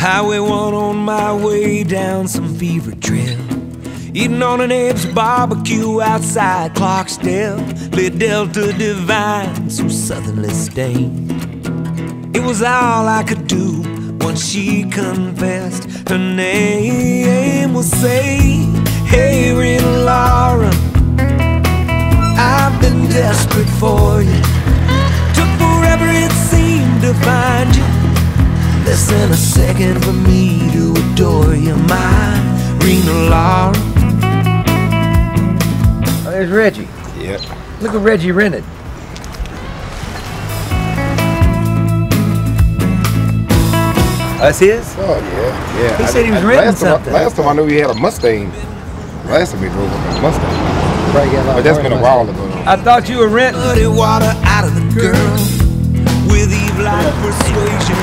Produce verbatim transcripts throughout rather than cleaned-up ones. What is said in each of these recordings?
Highway one on my way down some fever trail, eating on an Abe's barbecue outside Clarksdale. Lit Delta divine, so southernly stained. It was all I could do once she confessed her name. Was say, hey, Rita Laura, I've been desperate for you. Took forever it seemed to find you. Less than a second for me to adore you, my Rita Laura. Oh, there's Reggie. Yep. Look what Reggie rented. That's his? Oh, yeah. Yeah. He I, said he was I, renting last something. Time I, last time I knew he had a Mustang. Last time he drove a Mustang. But that's been a while ago. I thought you were renting. Muddy water out of the girl with evil-like persuasion.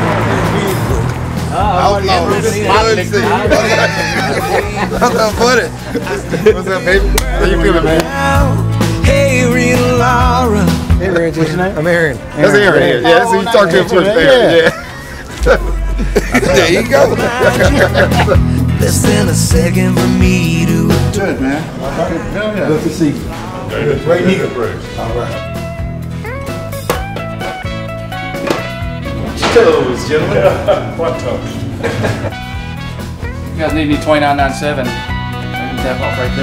Oh, Outlaw. What's up, buddy? What's up, baby? How you feeling, man? Hey, Rita Laura. Hey, Reggie. What's your name? I'm Aaron. That's Aaron. Aaron. Yeah, that's who you talk to him first. Aaron. Yeah. There you go. Less than a second for me to Good, man. Hell yeah. Good to see you. Great meeting. All right. Toes, gentlemen. What toes? You guys need any twenty-nine ninety-seven? I can tap off right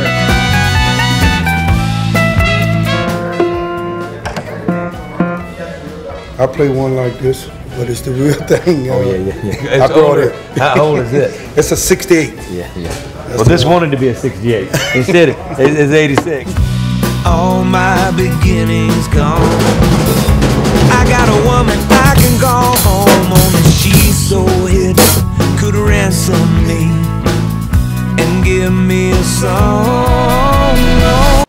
there. I play one like this, but it's the real thing. Oh, yeah, yeah, yeah. I brought it. How old is it? It's a sixty-eight. Yeah, yeah. Well, this wanted to be a sixty-eight. Instead, it's eighty-six. all my beginnings gone. I got a woman I can call home, only she's so hidden, could ransom me and give me a song. No.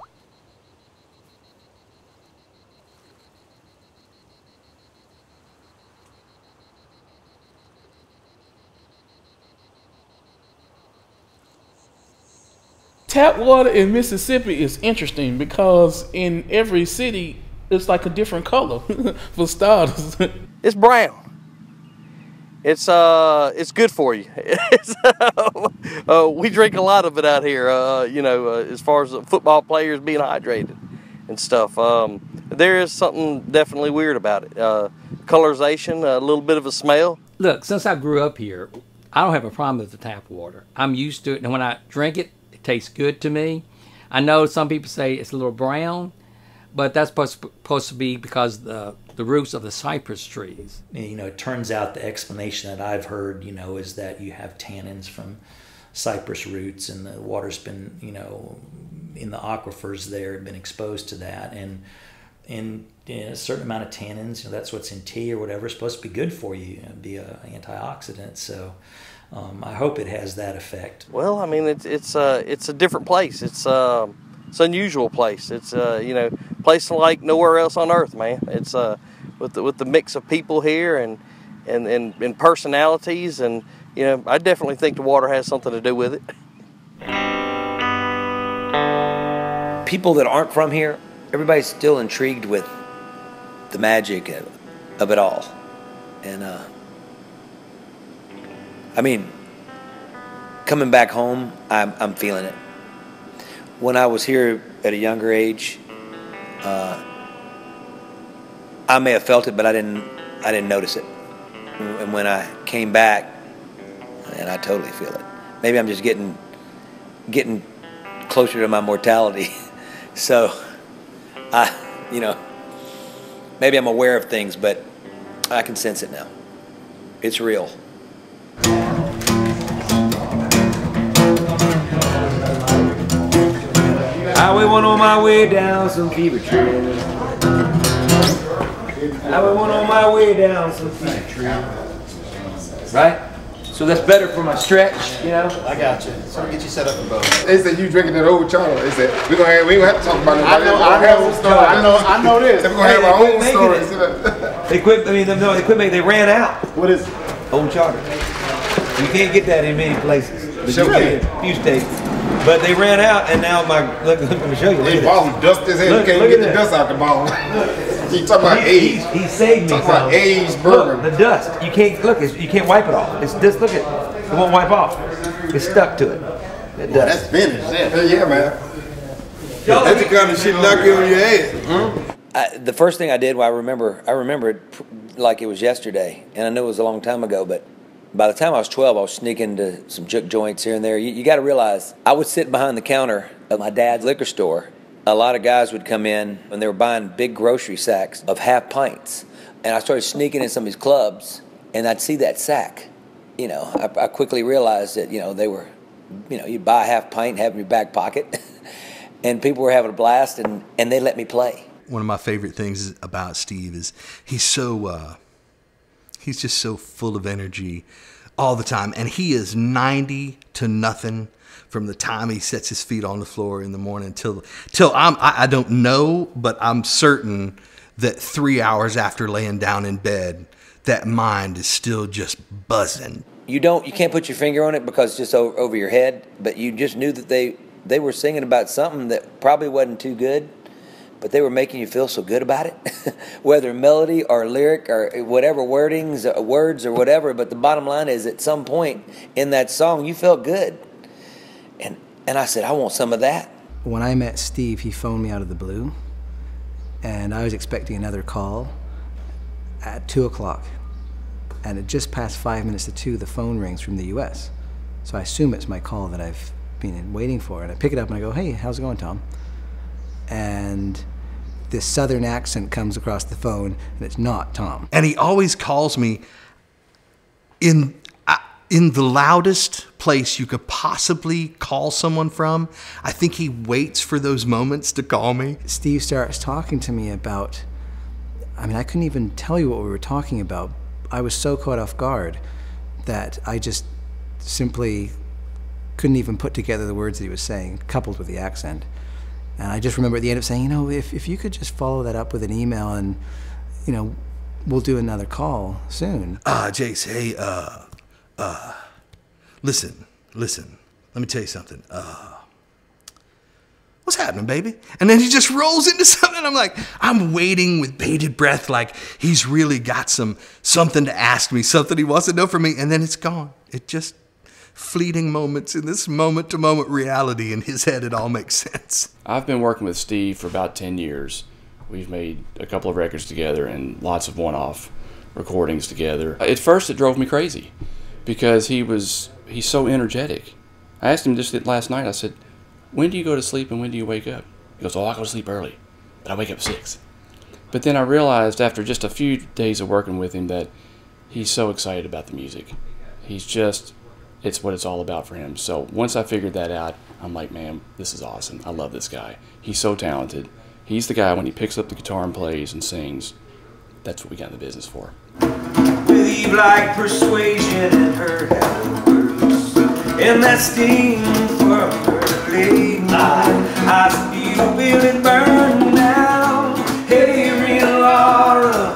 Tap water in Mississippi is interesting because in every city it's like a different color. For starters, it's brown. It's uh, it's good for you. It's, uh, uh, we drink a lot of it out here. Uh, you know, uh, as far as football players being hydrated and stuff. Um, there is something definitely weird about it. Uh, colorization, a little bit of a smell. Look, since I grew up here, I don't have a problem with the tap water. I'm used to it, and when I drink it, it tastes good to me. I know some people say it's a little brown, but that's supposed to, supposed to be because the the roots of the cypress trees. You know, it turns out the explanation that I've heard, you know, is that you have tannins from cypress roots, and the water's been, you know, in the aquifers there, been exposed to that, and and you know, a certain amount of tannins, you know, that's what's in tea or whatever, is supposed to be good for you, and be an antioxidant. So um, I hope it has that effect. Well, I mean, it's it's uh, it's a different place. It's uh, it's an unusual place. It's uh, you know, place like nowhere else on earth, man. It's uh, with the with the mix of people here and and and, and personalities, and you know, I definitely think the water has something to do with it. People that aren't from here, everybody's still intrigued with the magic of, of it all. And, uh, I mean, coming back home, I'm, I'm feeling it. When I was here at a younger age, uh, I may have felt it, but I didn't, I didn't notice it. And when I came back, and I totally feel it. Maybe I'm just getting, getting closer to my mortality. So, I, you know, maybe I'm aware of things, but I can sense it now. It's real. Highway one on my way down some fever trail. Highway one on my way down some fever trail. Right? So that's better for my stretch, you know? I got you. So I'll get you set up for both. They said you drinking that old charter. They said we're gonna have, we gonna have to talk about it. I know, I know, I know, I know this. We're gonna have our own stories. They quit. I mean, no, they quit making. They ran out. What is it? Old charter. You can't get that in many places. But Sure you can in a few states. But they ran out, and now my look. Let me show you. Look They at ball dust his head. Look, You can't look get at the that. dust out the ball. He talking about age. He, he saved me Talking from about aged bourbon. Look, the dust. You can't look. It's, you can't wipe it off. It's just look at. It won't wipe off. It's stuck to it. It Well, does. that's vintage. Yeah, yeah, man. That's the kind of shit knock you on your head. Hmm? I, the first thing I did, well, I remember, I remember it like it was yesterday, and I know it was a long time ago, but by the time I was twelve, I was sneaking to some juke joints here and there. You, you got to realize, I would sit behind the counter at my dad's liquor store. A lot of guys would come in when they were buying big grocery sacks of half pints, and I started sneaking in some of these clubs, and I'd see that sack. You know, I, I quickly realized that, you know, they were, you know, you'd buy a half pint and have it in your back pocket, and people were having a blast, and, and they let me play. One of my favorite things about Steve is he's so, uh, he's just so full of energy all the time. And he is ninety to nothing from the time he sets his feet on the floor in the morning till, till I'm, I, I don't know, but I'm certain that three hours after laying down in bed, that mind is still just buzzing. You don't, you can't put your finger on it because it's just over, over your head, but you just knew that they, they were singing about something that probably wasn't too good, but they were making you feel so good about it, whether melody or lyric or whatever wordings, or words or whatever. But the bottom line is, at some point in that song, you felt good, and and I said, I want some of that. When I met Steve, he phoned me out of the blue, and I was expecting another call at two o'clock, and at just past five minutes to two, the phone rings from the U S So I assume it's my call that I've been waiting for, and I pick it up and I go, "Hey, how's it going, Tom?" And this southern accent comes across the phone, and it's not Tom. And he always calls me in uh, in the loudest place you could possibly call someone from. I think he waits for those moments to call me. Steve starts talking to me about, I mean, I couldn't even tell you what we were talking about. I was so caught off guard that I just simply couldn't even put together the words that he was saying, coupled with the accent. And I just remember at the end of saying, you know, if, if you could just follow that up with an email and, you know, we'll do another call soon. Uh, Jace, hey, uh, uh, listen, listen, let me tell you something. Uh, what's happening, baby? And then he just rolls into something, and I'm like, I'm waiting with bated breath, like he's really got some, something to ask me, something he wants to know from me, and then it's gone. It just, fleeting moments in this moment-to-moment reality. In his head, it all makes sense. I've been working with Steve for about ten years. We've made a couple of records together and lots of one-off recordings together. At first, it drove me crazy because he was he's so energetic. I asked him just last night, I said, when do you go to sleep and when do you wake up? He goes, oh, I go to sleep early, but I wake up at six. But then I realized after just a few days of working with him that he's so excited about the music. He's just... it's what it's all about for him. So once I figured that out, I'm like, man, this is awesome. I love this guy. He's so talented. He's the guy when he picks up the guitar and plays and sings. That's what we got in the business for. With Eve-like persuasion and her words, and that sting from her late night, I feel Billy burn now. Hey, real Laura,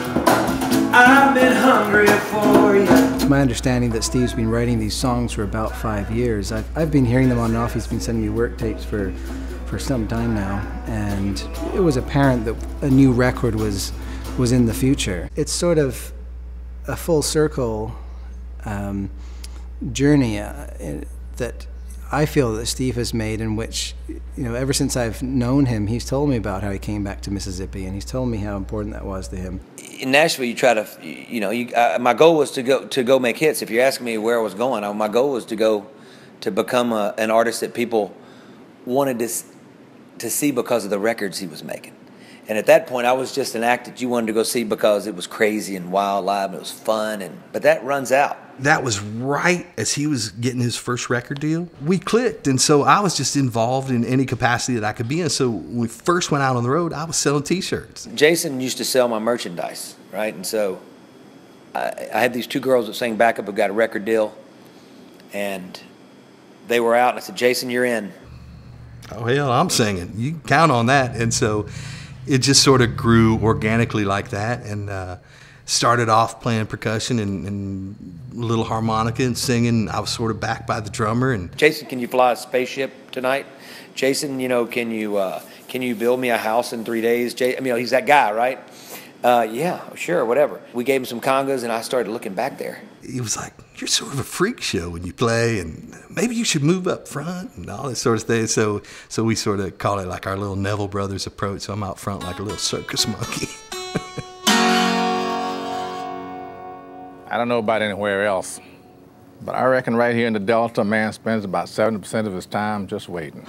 I've been hungry for you. It's my understanding that Steve's been writing these songs for about five years. I've, I've been hearing them on and off. He's been sending me work tapes for, for some time now, and it was apparent that a new record was, was in the future. It's sort of a full circle um, journey uh, in, that I feel that Steve has made, in which, you know, ever since I've known him, he's told me about how he came back to Mississippi, and he's told me how important that was to him. In Nashville, you try to, you know, you, uh, my goal was to go to go make hits. If you're asking me where I was going, I, my goal was to go to become a, an artist that people wanted to to see because of the records he was making. And at that point, I was just an act that you wanted to go see because it was crazy and wild live and it was fun. And but that runs out. That was right as he was getting his first record deal. We clicked, and so I was just involved in any capacity that I could be in. So when we first went out on the road, I was selling T-shirts. Jason used to sell my merchandise, right? And so I, I had these two girls that sang backup who got a record deal, and they were out, and I said, Jason, you're in. Oh, hell, I'm singing. You can count on that. And so it just sort of grew organically like that, and uh, started off playing percussion and, and a little harmonica and singing. I was sort of backed by the drummer. And Jason, can you fly a spaceship tonight? Jason, you know, can you uh, can you build me a house in three days? Jay, I mean, you know, he's that guy, right? Uh, yeah, sure, whatever. We gave him some congas, and I started looking back there. He was like, you're sort of a freak show when you play, and maybe you should move up front and all this sort of thing. So, so we sort of call it like our little Neville Brothers approach. So I'm out front like a little circus monkey. I don't know about anywhere else, but I reckon right here in the Delta, a man spends about seventy percent of his time just waiting.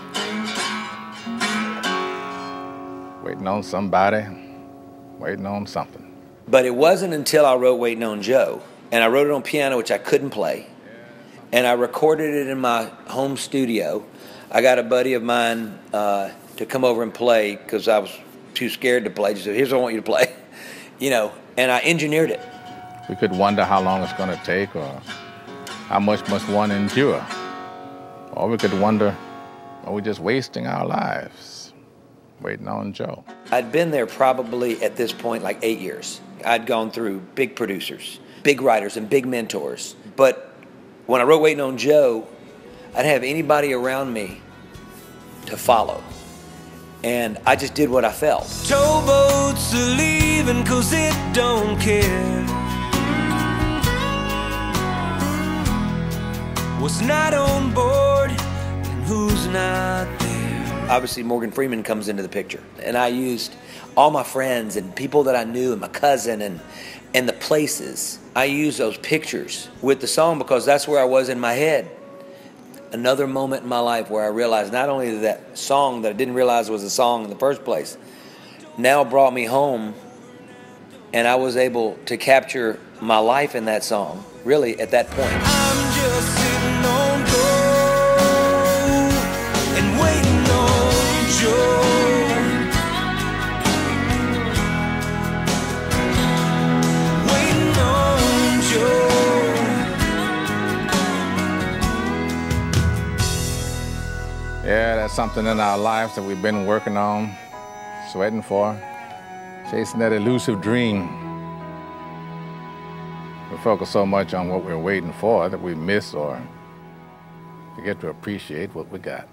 Waiting on somebody, waiting on something. But it wasn't until I wrote Waiting on Joe, and I wrote it on piano, which I couldn't play, and I recorded it in my home studio. I got a buddy of mine uh, to come over and play because I was too scared to play. Just said, here's what I want you to play, you know, and I engineered it. We could wonder how long it's going to take or how much must one endure. Or we could wonder, are we just wasting our lives waiting on Joe? I'd been there probably at this point like eight years. I'd gone through big producers, big writers, and big mentors. But when I wrote Waiting on Joe, I didn't have anybody around me to follow. And I just did what I felt. Towboats are leaving cause it don't care what's not on board and who's not there. Obviously, Morgan Freeman comes into the picture, and I used all my friends and people that I knew and my cousin and, and the places. I used those pictures with the song because that's where I was in my head. Another moment in my life where I realized not only that song that I didn't realize was a song in the first place now brought me home, and I was able to capture my life in that song, really, at that point. I'm just sitting on gold and waiting on Joe. Waiting on Joe. Yeah, that's something in our lives that we've been working on, sweating for, chasing that elusive dream. We focus so much on what we're waiting for that we miss or forget to appreciate what we got.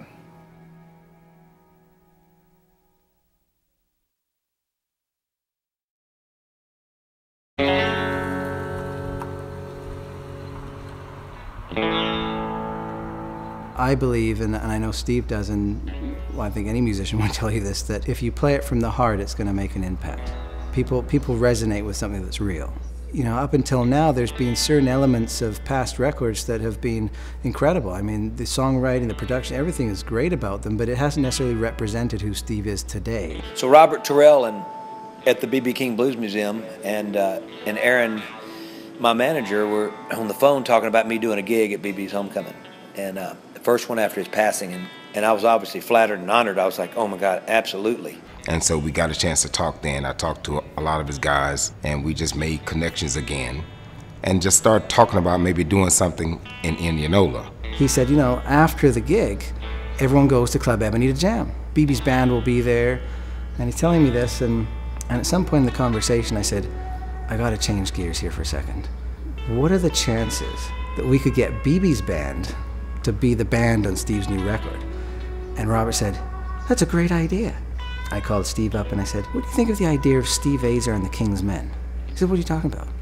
I believe, and, and I know Steve does, and well, I think any musician would tell you this, that if you play it from the heart, it's going to make an impact. People, people resonate with something that's real. You know, up until now, there's been certain elements of past records that have been incredible. I mean, the songwriting, the production, everything is great about them, but it hasn't necessarily represented who Steve is today. So Robert Terrell and at the B B King Blues Museum and uh, and Aaron, my manager, were on the phone talking about me doing a gig at B B's homecoming, and uh, the first one after his passing, and, and I was obviously flattered and honored. I was like, oh my God, absolutely. And so we got a chance to talk then. I talked to a lot of his guys, and we just made connections again and just started talking about maybe doing something in Indianola. He said, you know, after the gig, everyone goes to Club Ebony to jam. B B's band will be there. And he's telling me this, and, and at some point in the conversation, I said, I gotta change gears here for a second. What are the chances that we could get B B's band to be the band on Steve's new record? And Robert said, that's a great idea. I called Steve up and I said, what do you think of the idea of Steve Azar and the King's Men? He said, what are you talking about?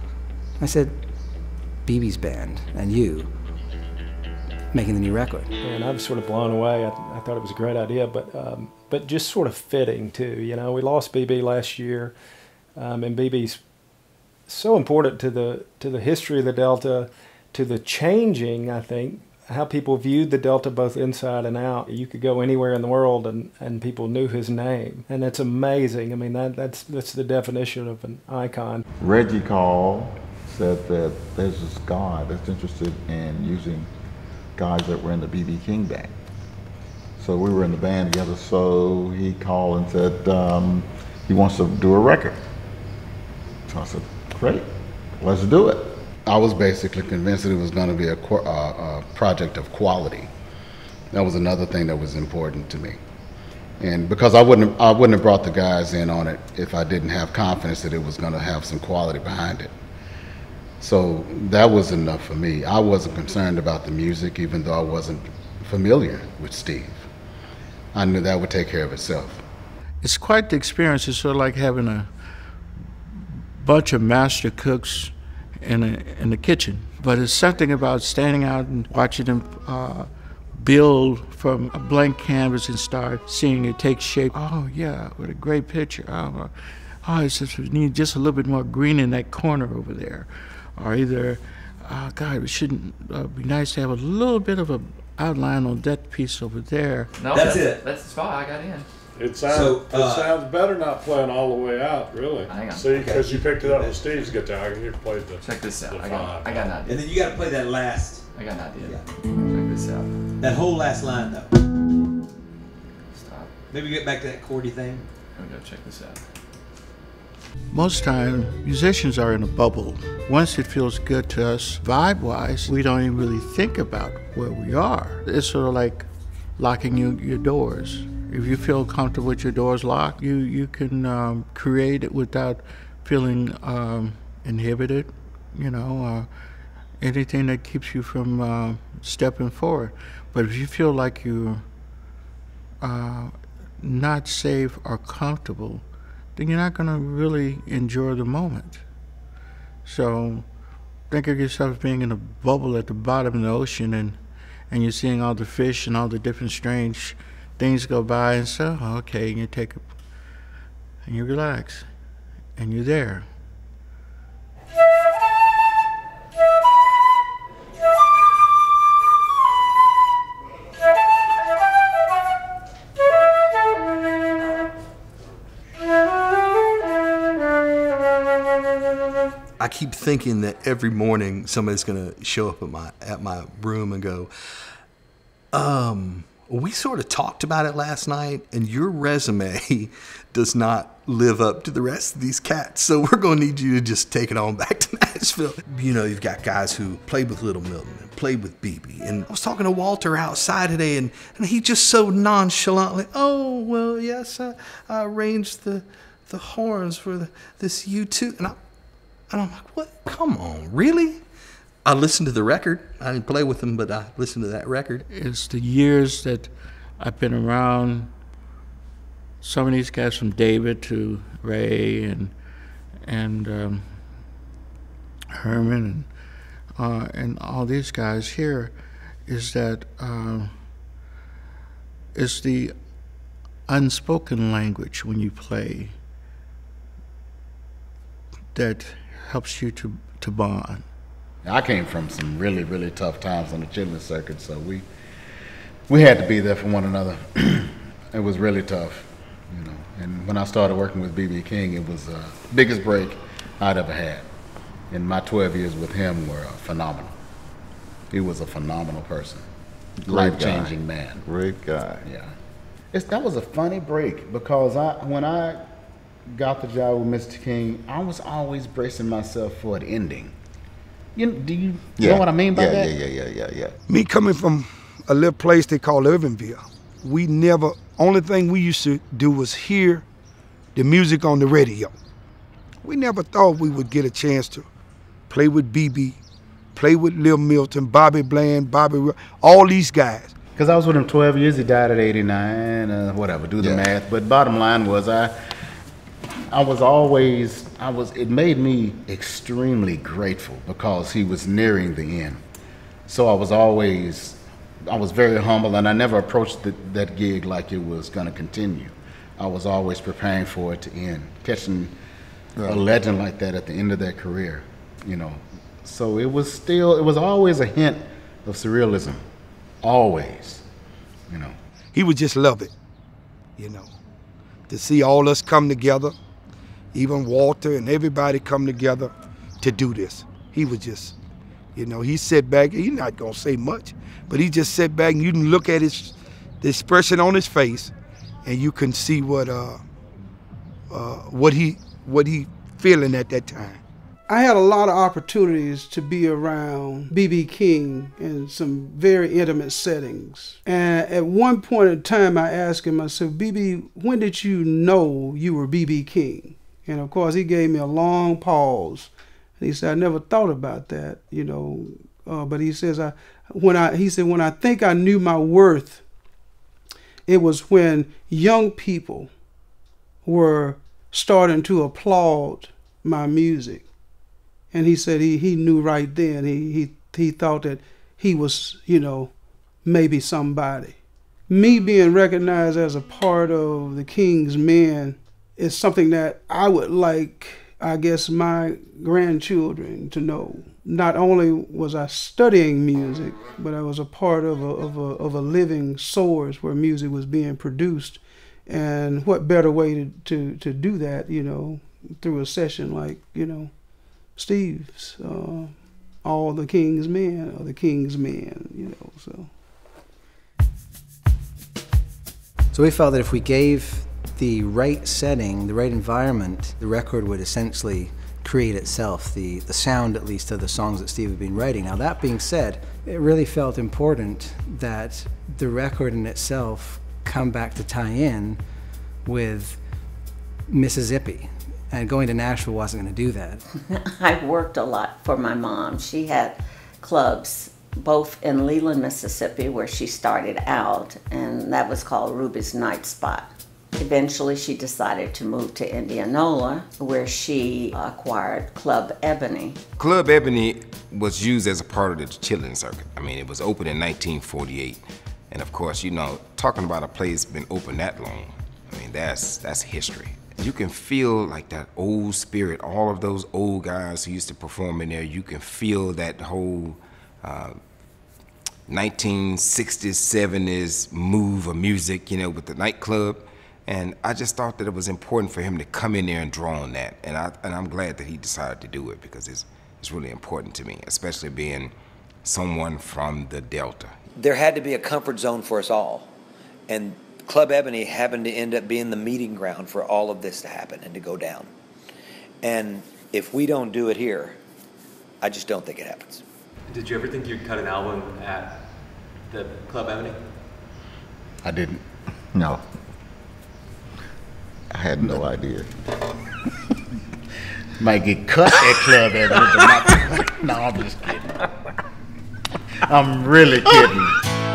I said, B B's band and you making the new record. And I was sort of blown away. I, I thought it was a great idea, but um, but just sort of fitting too. You know, we lost B B last year, um, and B B's so important to the to the history of the Delta, to the changing, I think, how people viewed the Delta both inside and out. You could go anywhere in the world and, and people knew his name. And that's amazing. I mean, that, that's, that's the definition of an icon. Reggie called, said that there's this guy that's interested in using guys that were in the B B King band. So we were in the band together, so he called and said um, he wants to do a record. So I said, great, let's do it. I was basically convinced that it was going to be a, uh, a project of quality. That was another thing that was important to me. And because I wouldn't have, I wouldn't have brought the guys in on it if I didn't have confidence that it was going to have some quality behind it. So that was enough for me. I wasn't concerned about the music, even though I wasn't familiar with Steve. I knew that would take care of itself. It's quite the experience. It's sort of like having a bunch of master cooks in a, in the kitchen. But it's something about standing out and watching them uh, build from a blank canvas and start seeing it take shape. Oh yeah, what a great picture. Oh, oh it's just, we need just a little bit more green in that corner over there. Or either, oh God, it shouldn't uh, be nice to have a little bit of an outline on that piece over there. No, that's, that's it. That's the spot I got in. It sounds, So, uh, it sounds better not playing all the way out, really. Hang on. See, because Okay. you picked it up with Steve's guitar and you played the. Check this out. the I got, five. I got an idea. And then you got to play that last. I got an idea. Check this out. That whole last line, though. Stop. Maybe get back to that chordy thing. Here we go. Check this out. Most time, musicians are in a bubble. Once it feels good to us, vibe-wise, we don't even really think about where we are. It's sort of like locking you, your doors. If you feel comfortable with your doors locked, you, you can um, create it without feeling um, inhibited, you know, uh, anything that keeps you from uh, stepping forward. But if you feel like you're uh, not safe or comfortable, then you're not going to really enjoy the moment. So think of yourself being in a bubble at the bottom of the ocean, and, and you're seeing all the fish and all the different strange things go by, and so, okay, and you take a, and you relax, and you're there. I keep thinking that every morning somebody's gonna show up at my at my room and go, um, we sort of talked about it last night, and your resume does not live up to the rest of these cats, so we're gonna need you to just take it on back to Nashville. You know, you've got guys who played with Little Milton and played with B B, and I was talking to Walter outside today, and, and he just so nonchalantly, oh, well, yes, I, I arranged the the horns for the, this U two, and I, And I'm like, what? Come on, really? I listened to the record. I didn't play with them, but I listened to that record. It's the years that I've been around some of these guys, from David to Ray and and um, Herman and uh, and all these guys here, is that uh, it's the unspoken language when you play that helps you to, to bond. I came from some really, really tough times on the Chitman circuit, so we we had to be there for one another. It was really tough, you know. And when I started working with B B King, it was the biggest break I'd ever had. And my twelve years with him were phenomenal. He was a phenomenal person, life-changing man. Great guy. Yeah, it's, that was a funny break, because I when I got the job with Mister King, I was always bracing myself for an ending. You do you Yeah. know what I mean by Yeah, that? yeah, yeah, yeah, yeah. Me coming from a little place they call Irvinville, we never, only thing we used to do was hear the music on the radio. We never thought we would get a chance to play with B B, play with Lil Milton, Bobby Bland, Bobby, Ro- all these guys. Because I was with him twelve years. He died at eighty-nine, uh, whatever, do the Yeah. math. But bottom line was I I was always, I was, it made me extremely grateful because he was nearing the end. So I was always, I was very humble, and I never approached the, that gig like it was going to continue. I was always preparing for it to end, catching Right. a legend like that at the end of their career, you know. So it was still, it was always a hint of surrealism, always, you know. He would just love it, you know, to see all us come together, even Walter and everybody come together to do this. He was just, you know, he sat back, he's not gonna say much, but he just sat back and you can look at his, the expression on his face, and you can see what, uh, uh, what he, what he feeling at that time. I had a lot of opportunities to be around B B King in some very intimate settings. And at one point in time, I asked him, I said, B B, when did you know you were B B King? And of course, he gave me a long pause. And he said, I never thought about that, you know. Uh, but he says, I, when I, he said, when I think I knew my worth, it was when young people were starting to applaud my music. And he said he, he knew right then, he, he, he thought that he was, you know, maybe somebody. Me being recognized as a part of the King's Men is something that I would like, I guess, my grandchildren to know. Not only was I studying music, but I was a part of a, of a, of a living source where music was being produced. And what better way to, to, to do that, you know, through a session like, you know, Steve's, uh, All the King's Men, or the King's Men, you know, so. So we felt that if we gave the right setting, the right environment, the record would essentially create itself, the, the sound at least of the songs that Steve had been writing. Now that being said, it really felt important that the record in itself come back to tie in with Mississippi. And going to Nashville wasn't going to do that. I worked a lot for my mom. She had clubs both in Leland, Mississippi, where she started out, and that was called Ruby's Night Spot. Eventually, she decided to move to Indianola, where she acquired Club Ebony. Club Ebony was used as a part of the children's circuit. I mean, it was opened in nineteen forty-eight. And of course, you know, talking about a place been open that long, I mean, that's, that's history. You can feel like that old spirit, all of those old guys who used to perform in there, you can feel that whole uh, nineteen sixties, seventies move of music, you know, with the nightclub. And I just thought that it was important for him to come in there and draw on that. And, I, and I'm glad that he decided to do it, because it's, it's really important to me, especially being someone from the Delta. There had to be a comfort zone for us all. And Club Ebony happened to end up being the meeting ground for all of this to happen and to go down. And if we don't do it here, I just don't think it happens. Did you ever think you'd cut an album at the Club Ebony? I didn't. No. I had no idea. Might get cut at Club Ebony, but not. No, I'm just kidding. I'm really kidding.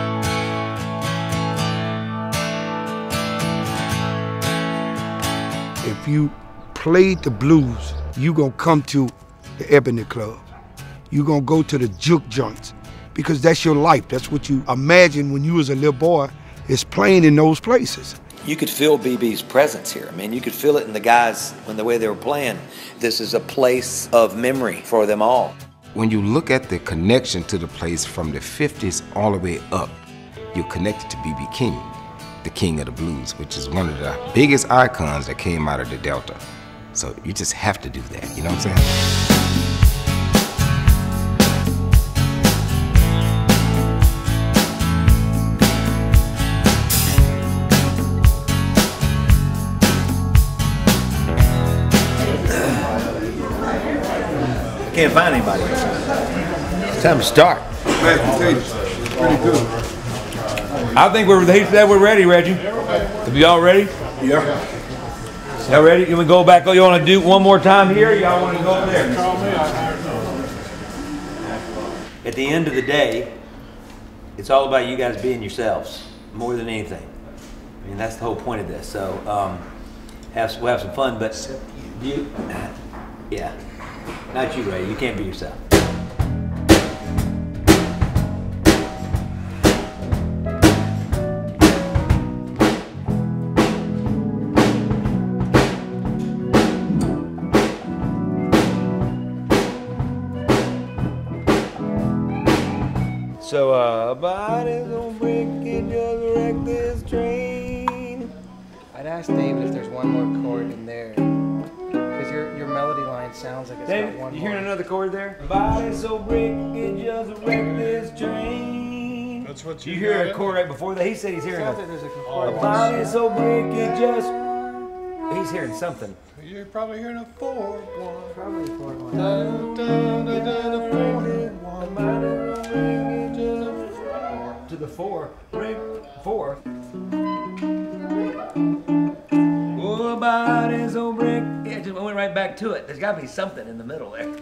If you played the blues, you gonna come to the Ebony Club. You gonna go to the juke joints, because that's your life. That's what you imagine when you was a little boy, is playing in those places. You could feel B B's presence here. I mean, you could feel it in the guys when the way they were playing. This is a place of memory for them all. When you look at the connection to the place from the fifties all the way up, you're connected to B B King, the king of the blues, which is one of the biggest icons that came out of the Delta. So you just have to do that, you know what I'm saying? Can't find anybody. It's time to start. Pretty good. I think we're, he said we're ready, Reggie. Are y'all ready? Yeah. Y'all ready? Can we go back? You want to do one more time here? Y'all want to go over there? At the end of the day, it's all about you guys being yourselves more than anything. I mean, that's the whole point of this. So um, have, we'll have some fun, but you, yeah. Not you, Ray. You can't be yourself. So, uh, body's gonna break and just wreck this train. I'd ask David if there's one more chord in there. Because your, your melody line sounds like it's David, got one you more. hearing another chord there? Body so brick, it just wrecked this train. That's what you you hear got a chord right before that? He said he's hearing a, Sounds like there's a chord. a body so brick, it just. He's hearing something. You're probably hearing a four one. Probably a four one. Dun, dun, dun, dun, a four one. To the four, break four. Oh, body's so brick. Yeah, just went right back to it. There's got to be something in the middle there.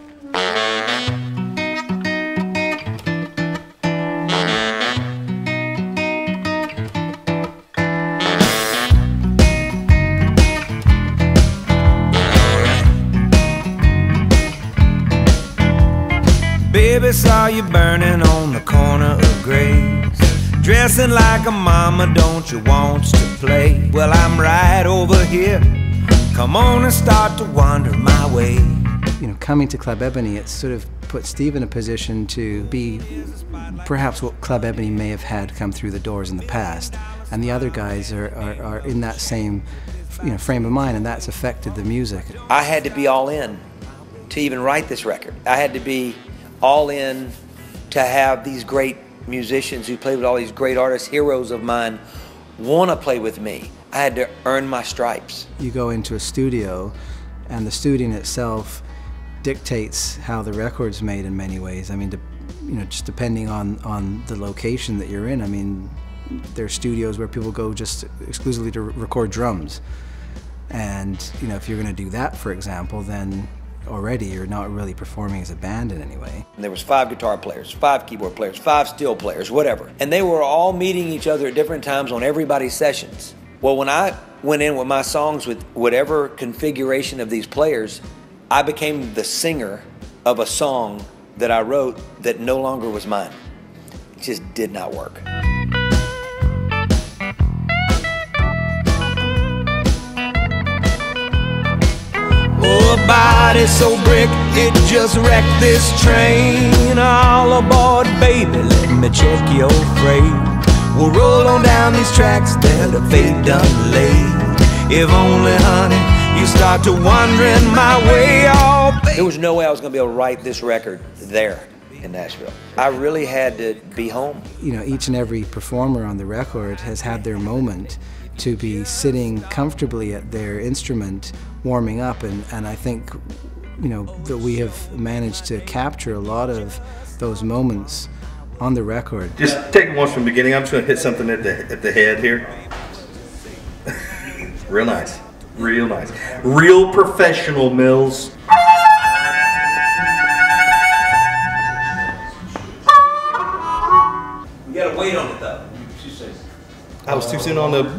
Baby, saw you burning on the corner of Grace, dressing like a mama, don't you want to play? Well, I'm right over here. Come on and start to wander my way. You know, coming to Club Ebony, it sort of put Steve in a position to be perhaps what Club Ebony may have had come through the doors in the past. And the other guys are, are, are in that same, you know, frame of mind, and that's affected the music. I had to be all in to even write this record. I had to be all in to have these great musicians who played with all these great artists, heroes of mine, want to play with me. I had to earn my stripes. You go into a studio, and the studio in itself dictates how the record's made in many ways. I mean, de you know, just depending on, on the location that you're in. I mean, there are studios where people go just exclusively to record drums. And, you know, if you're going to do that, for example, then already you're not really performing as a band in any way. And there was five guitar players, five keyboard players, five steel players, whatever. And they were all meeting each other at different times on everybody's sessions. Well, when I went in with my songs with whatever configuration of these players, I became the singer of a song that I wrote that no longer was mine. It just did not work. Oh, a body so brick, it just wrecked this train. All aboard, baby, let me check your freight. We'll roll on down these tracks that a fate done laid. If only, honey, you start to wandering my way. Oh, baby. There was no way I was going to be able to write this record there in Nashville. I really had to be home. You know, each and every performer on the record has had their moment to be sitting comfortably at their instrument, warming up, and, and I think, you know, that we have managed to capture a lot of those moments on the record. Just take it once from the beginning. I'm just going to hit something at the, at the head here. Real nice. Real nice. Real professional, Mills. You gotta wait on it though. I was too soon on the.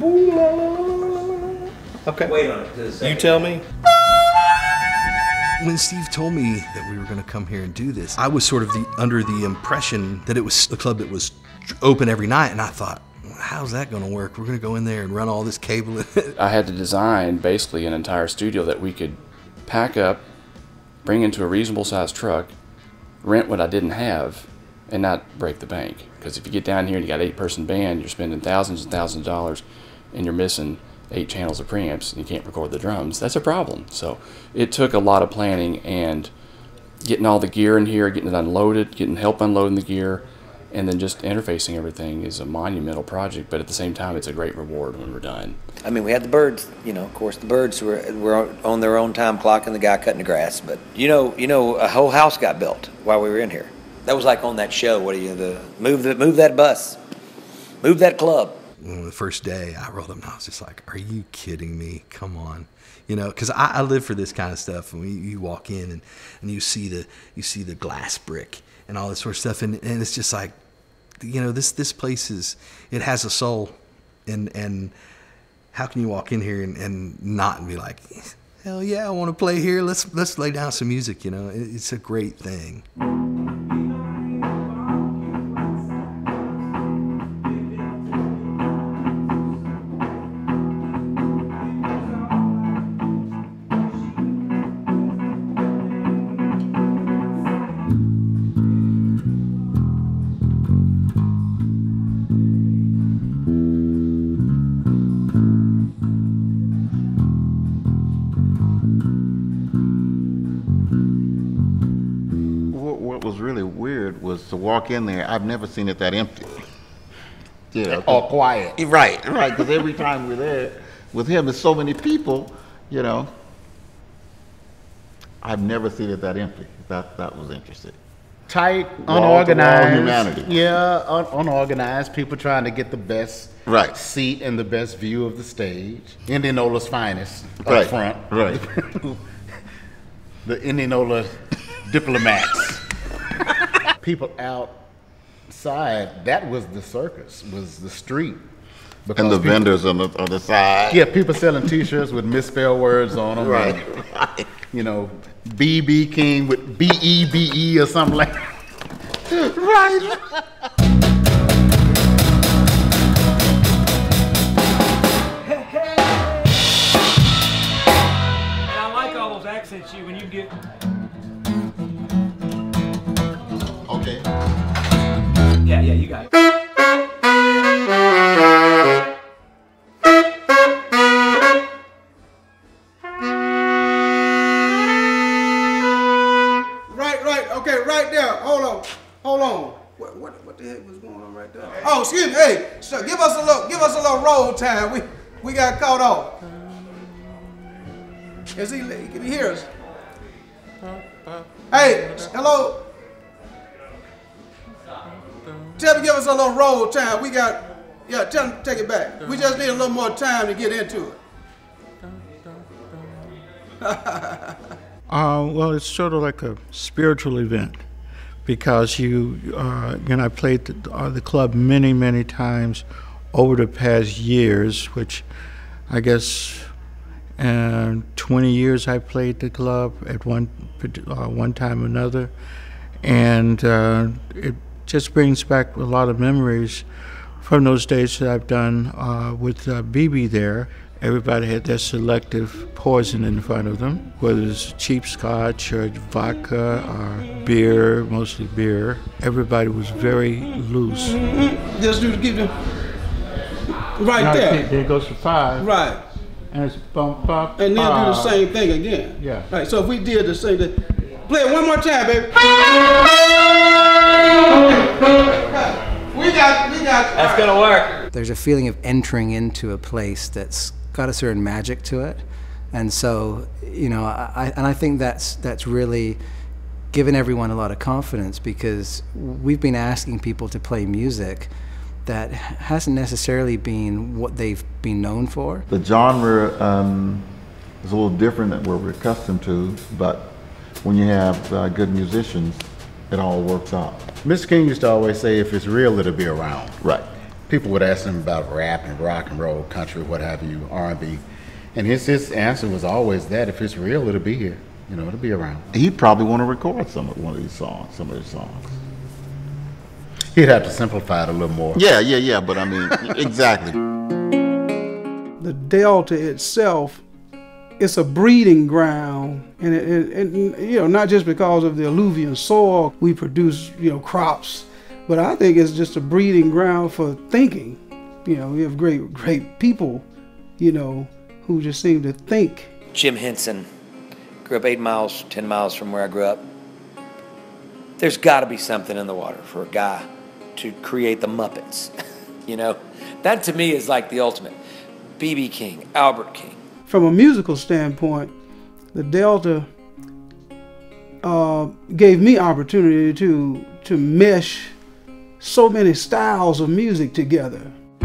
Okay. Wait on it. You tell me. When Steve told me that we were going to come here and do this, I was sort of the, under the impression that it was a club that was open every night, and I thought, how's that going to work? We're going to go in there and run all this cable. I had to design basically an entire studio that we could pack up, bring into a reasonable sized truck, rent what I didn't have, and not break the bank. Because if you get down here and you got an eight person band, you're spending thousands and thousands of dollars, and you're missing eight channels of preamps, and you can't record the drums. That's a problem. So it took a lot of planning and getting all the gear in here, getting it unloaded, getting help unloading the gear, and then just interfacing everything is a monumental project, but at the same time, it's a great reward when we're done. I mean, we had the birds, you know, of course, the birds were, were on their own time clock and the guy cutting the grass, but you know, you know, a whole house got built while we were in here. That was like on that show, what do you, the, move, the, move that bus, move that club. On the first day, I rolled up and I was just like, are you kidding me? Come on. You know, because I, I live for this kind of stuff. And we, you walk in and, and you see the you see the glass brick and all this sort of stuff. And, and it's just like, you know, this this place is, it has a soul. And, and how can you walk in here and, and not be like, hell yeah, I want to play here. Let's, let's lay down some music, you know. It, it's a great thing. To walk in there, I've never seen it that empty. Yeah, or quiet. Right, right. Because every time we're there with him, there's so many people. You know, I've never seen it that empty. That that was interesting. Tight, Wall unorganized. to wall humanity. Yeah, un unorganized. People trying to get the best right. seat and the best view of the stage. Indianola's finest up right. front. Right. The Indianola diplomats. People outside, that was the circus, was the street. Because and the people, vendors on the, on the side. Yeah, people selling T-shirts with misspelled words on them. Right, and, right. You know, B B King with B E B E or something like that. Right. And I like all those accents you when you get. Okay. Yeah, yeah, you got it. Right, right, okay, right there. Hold on, hold on. What, what, what the heck was going on right there? Oh, excuse me. Hey, so give us a little, give us a little roll time. We, we got caught off. Is he? Can he hear us? Hey, hello. Tell him to give us a little roll time. We got, yeah, tell him to take it back. We just need a little more time to get into it. Uh, well, it's sort of like a spiritual event because you, uh, you know, I played the, uh, the club many, many times over the past years, which I guess uh, twenty years I played the club at one, uh, one time or another. And uh, it just brings back a lot of memories from those days that I've done uh, with uh, B B there. Everybody had their selective poison in front of them, whether it's cheap scotch or vodka or beer, mostly beer. Everybody was very loose. Mm-hmm. Just do to keep them right now, there. There goes to five. Right. And it's bump, bump, and then do the same thing again. Yeah. Right. So if we did the same thing, play it one more time, baby. We got, we got. That's gonna work. There's a feeling of entering into a place that's got a certain magic to it, and so you know, I and I think that's that's really given everyone a lot of confidence because we've been asking people to play music that hasn't necessarily been what they've been known for. The genre um, is a little different than what we're accustomed to, but when you have uh, good musicians, it all works out. Mister King used to always say, if it's real, it'll be around. Right. People would ask him about rap and rock and roll, country, what have you, R and B. And his, his answer was always that, if it's real, it'll be here. You know, it'll be around. He'd probably want to record some of one of these songs, some of his songs. He'd have to simplify it a little more. Yeah, yeah, yeah, but I mean, exactly. The Delta itself, it's a breeding ground, and, it, it, it, you know, not just because of the alluvial soil we produce, you know, crops, but I think it's just a breeding ground for thinking. You know, we have great, great people, you know, who just seem to think. Jim Henson, grew up eight miles, ten miles from where I grew up. There's got to be something in the water for a guy to create the Muppets. You know, that to me is like the ultimate. B B King, Albert King. From a musical standpoint, the Delta uh, gave me opportunity to to mesh so many styles of music together.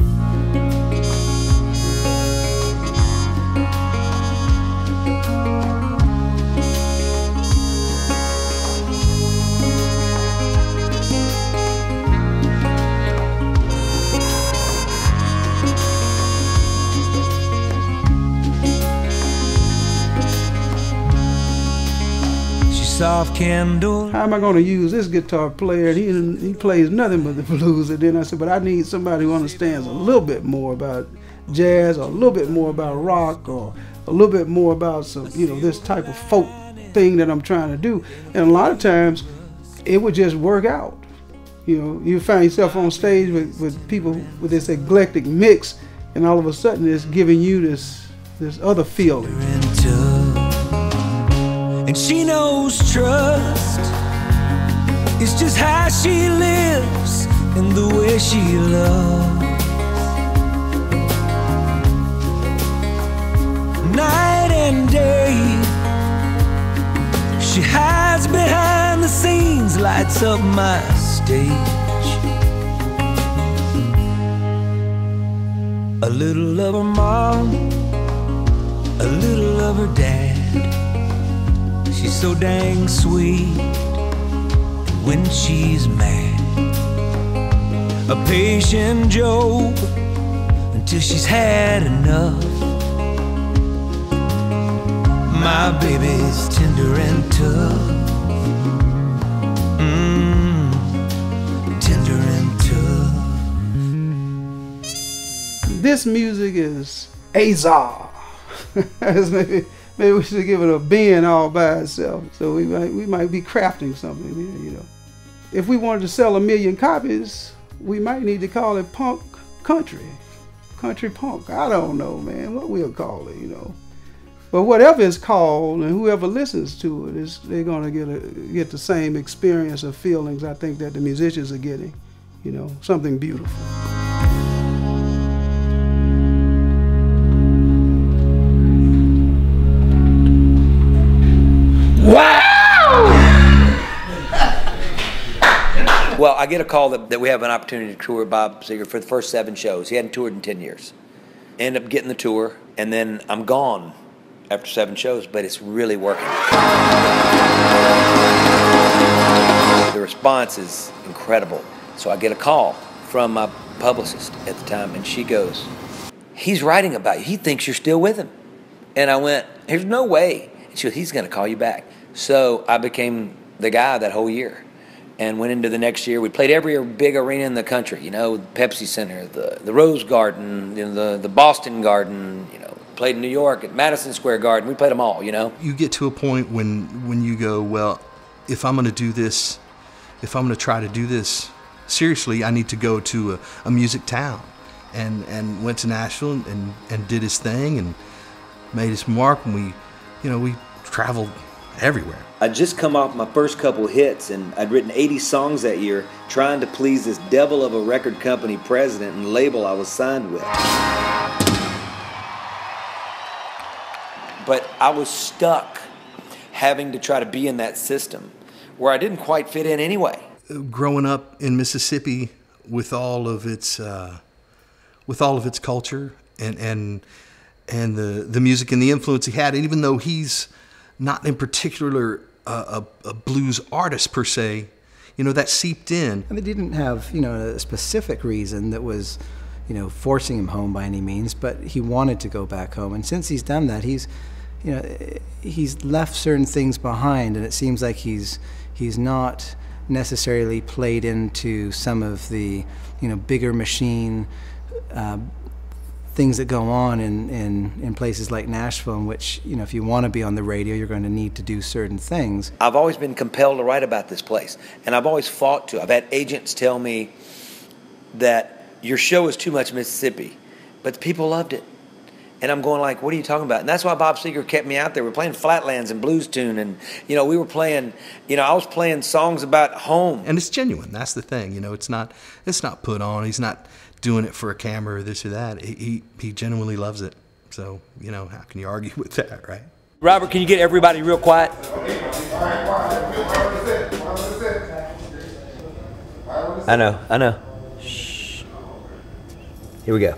Soft candle. How am I going to use this guitar player? He he plays nothing but the blues. And then I said, but I need somebody who understands a little bit more about jazz, or a little bit more about rock, or a little bit more about some, you know, this type of folk thing that I'm trying to do. And a lot of times, it would just work out. You know, you find yourself on stage with, with people with this eclectic mix, and all of a sudden, it's giving you this this other feeling. And she knows trust is just how she lives and the way she loves. Night and day, she hides behind the scenes, lights up my stage. A little of her mom, a little of her dad. She's so dang sweet when she's mad. A patient Job until she's had enough. My baby's tender and tough. Mm. this music is Azar. maybe, maybe we should give it a bend all by itself. So we might, we might be crafting something here, you know. If we wanted to sell a million copies, we might need to call it punk country. Country punk. I don't know, man, what we'll call it, you know. But whatever it's called, and whoever listens to it, is they're gonna get a, get the same experience of feelings I think that the musicians are getting, you know, something beautiful. Wow! Well, I get a call that, that we have an opportunity to tour Bob Seger for the first seven shows. He hadn't toured in ten years. End up getting the tour, and then I'm gone after seven shows, but it's really working. The response is incredible. So I get a call from my publicist at the time, and she goes, he's writing about you. He thinks you're still with him. And I went, there's no way. And she goes, he's going to call you back. So I became the guy that whole year and went into the next year. We played every big arena in the country, you know, the Pepsi Center, the, the Rose Garden, you know, the, the Boston Garden, you know, played in New York at Madison Square Garden. We played them all, you know. You get to a point when, when you go, well, if I'm going to do this, if I'm going to try to do this seriously, I need to go to a, a music town. And, and went to Nashville and, and did his thing and made his mark. And we, you know, we traveled everywhere. I'd just come off my first couple hits, and I'd written eighty songs that year trying to please this devil of a record company president and label I was signed with. But I was stuck having to try to be in that system where I didn't quite fit in anyway. Growing up in Mississippi with all of its uh, with all of its culture and and and the the music and the influence he had, and even though he's not in particular uh, a, a blues artist per se, you know, that seeped in. And they didn't have, you know, a specific reason that was, you know, forcing him home by any means, but he wanted to go back home. And since he's done that, he's, you know, he's left certain things behind, and it seems like he's he's not necessarily played into some of the, you know, bigger machine uh, things that go on in, in, in places like Nashville, in which, you know, if you want to be on the radio, you're going to need to do certain things. I've always been compelled to write about this place, and I've always fought to. I've had agents tell me that your show is too much Mississippi, but the people loved it. And I'm going like, what are you talking about? And that's why Bob Seger kept me out there. We're playing Flatlands and Blues Tune, and, you know, we were playing, you know, I was playing songs about home. And it's genuine. That's the thing. You know, it's not, it's not put on. He's not doing it for a camera or this or that. He, he, he genuinely loves it. So, you know, how can you argue with that, right? Robert, can you get everybody real quiet? I know, I know. Shh. Here we go.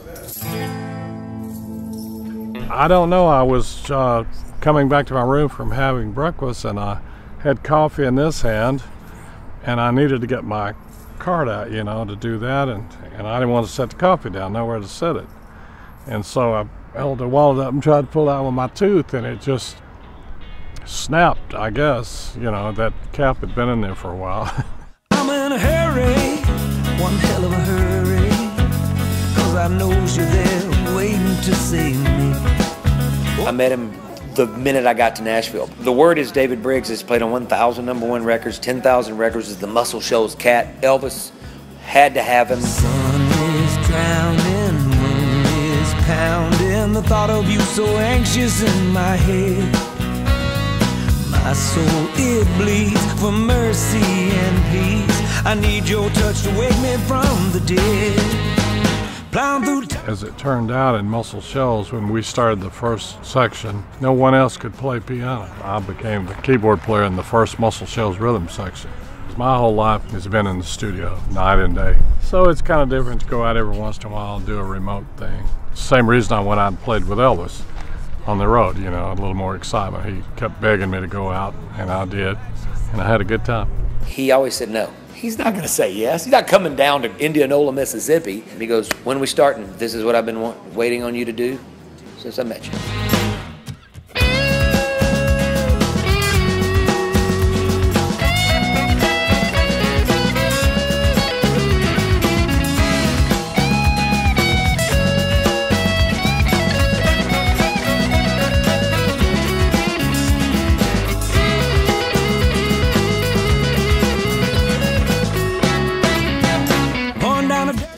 I don't know. I was uh, coming back to my room from having breakfast, and I had coffee in this hand, and I needed to get my card out, you know, to do that, and, and I didn't want to set the coffee down, nowhere to set it. And so I held the wallet up and tried to pull it out with my tooth, and it just snapped, I guess. You know, that cap had been in there for a while. I'm in a hurry, one hell of a hurry, 'cause I know you're there waiting to see me. I met him the minute I got to Nashville. The word is David Briggs has played on one thousand number one records, ten thousand records, is the Muscle Shoals cat. Elvis had to have him. Sun is drowning, moon is pounding, the thought of you so anxious in my head. My soul, it bleeds for mercy and peace. I need your touch to wake me from the dead. As it turned out in Muscle Shoals, when we started the first section, no one else could play piano. I became the keyboard player in the first Muscle Shoals rhythm section. My whole life has been in the studio, night and day. So it's kind of different to go out every once in a while and do a remote thing. Same reason I went out and played with Elvis on the road, you know, a little more excitement. He kept begging me to go out, and I did, and I had a good time. He always said no. He's not going to say yes. He's not coming down to Indianola, Mississippi. And he goes, when are we starting? This is what I've been want, waiting on you to do since I met you.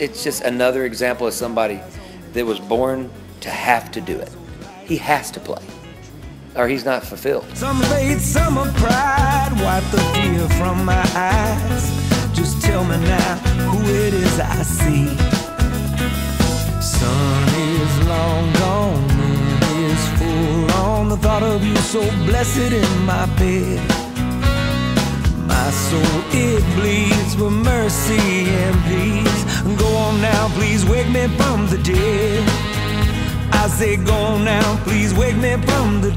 it's just another example of somebody that was born to have to do it. He has to play, or he's not fulfilled. Some late summer pride wipe the fear from my eyes. Just tell me now who it is I see. Sun is long gone, moon is full on. The thought of you so blessed in my bed. My soul, it bleeds for mercy and peace. Go on now, please wake me from the dead. I say go on now, please wake me from the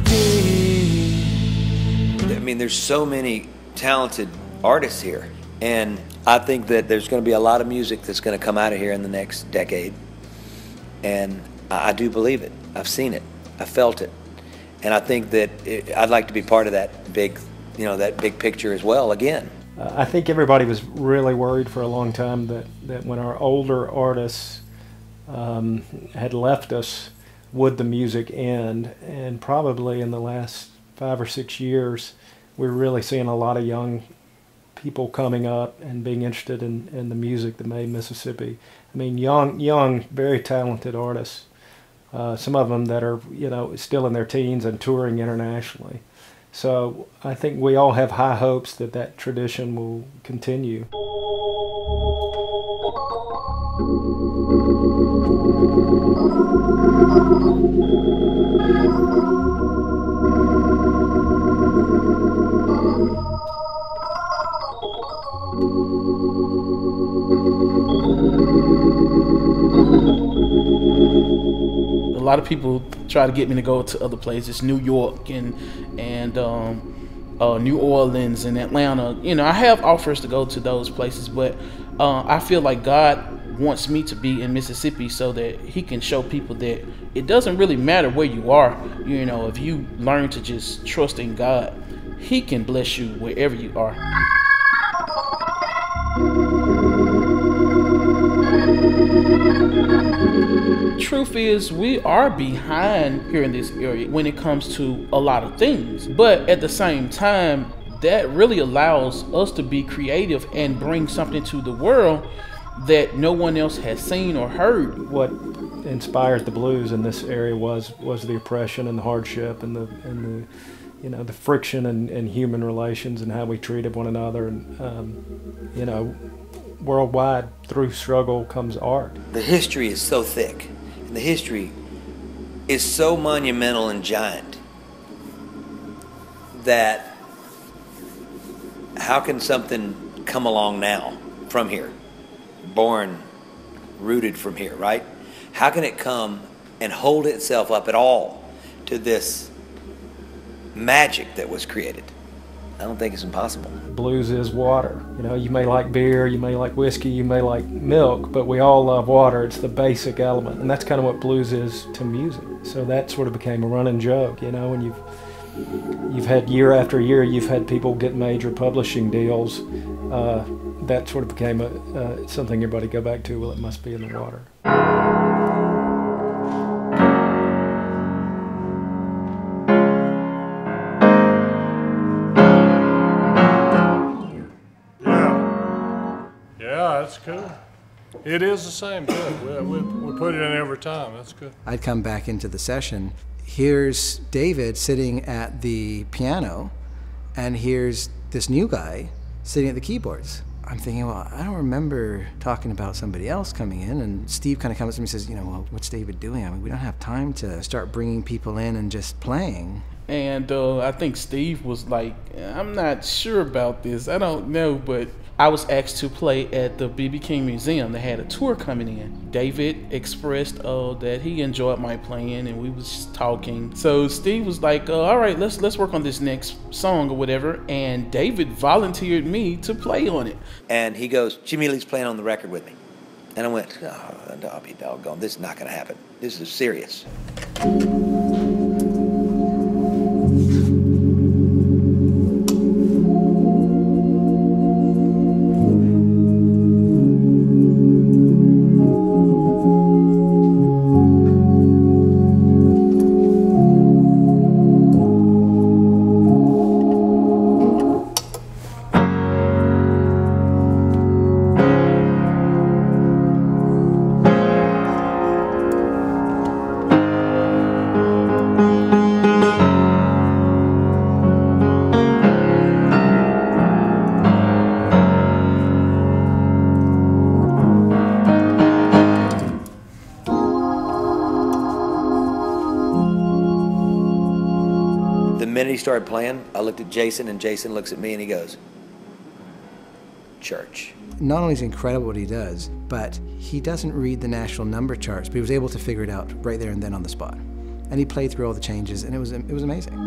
dead. I mean, there's so many talented artists here, and I think that there's going to be a lot of music that's going to come out of here in the next decade, and I do believe it. I've seen it. I felt it, and I think that it, I'd like to be part of that big, you know, that big picture as well again. Uh, I think everybody was really worried for a long time that, that when our older artists um, had left us, would the music end? And probably in the last five or six years, we're really seeing a lot of young people coming up and being interested in, in the music that made Mississippi. I mean, young, young, very talented artists. Uh, some of them that are, you know, still in their teens and touring internationally. So I think we all have high hopes that that tradition will continue. A lot of people try to get me to go to other places, New York and and um, uh, New Orleans and Atlanta. You know, I have offers to go to those places, but uh, I feel like God wants me to be in Mississippi so that He can show people that it doesn't really matter where you are. You know, if you learn to just trust in God, He can bless you wherever you are. Truth is, we are behind here in this area when it comes to a lot of things. But at the same time, that really allows us to be creative and bring something to the world that no one else has seen or heard. What inspires the blues in this area was was the oppression and the hardship and the and the you know the friction and, and human relations and how we treated one another. And um, you know, worldwide through struggle comes art. The history is so thick, and the history is so monumental and giant that how can something come along now from here, born, rooted from here, right? How can it come and hold itself up at all to this magic that was created? I don't think it's impossible. Blues is water. You know, you may like beer, you may like whiskey, you may like milk, but we all love water. It's the basic element, and that's kind of what blues is to music. So that sort of became a running joke, you know, and you've you've had year after year, you've had people get major publishing deals. Uh, that sort of became a, uh, something everybody go back to. Well, it must be in the water. Yeah, that's cool. It is the same too. We, we, we put it in every time. That's good. I'd come back into the session. Here's David sitting at the piano, and here's this new guy sitting at the keyboards. I'm thinking, well, I don't remember talking about somebody else coming in. And Steve kind of comes to me and says, you know, well, what's David doing? I mean, we don't have time to start bringing people in and just playing. And uh, I think Steve was like, I'm not sure about this. I don't know, but I was asked to play at the B B King Museum. They had a tour coming in. David expressed uh, that he enjoyed my playing, and we was talking. So Steve was like, uh, all right, let's let's work on this next song or whatever. And David volunteered me to play on it. And he goes, Jimmy Lee's playing on the record with me. And I went, oh, I'll be doggone. This is not going to happen. This is serious. he started playing, I looked at Jason, and Jason looks at me and he goes, church. Not only is it incredible what he does, but he doesn't read the national number charts, but he was able to figure it out right there and then on the spot. And he played through all the changes, and it was, it was amazing.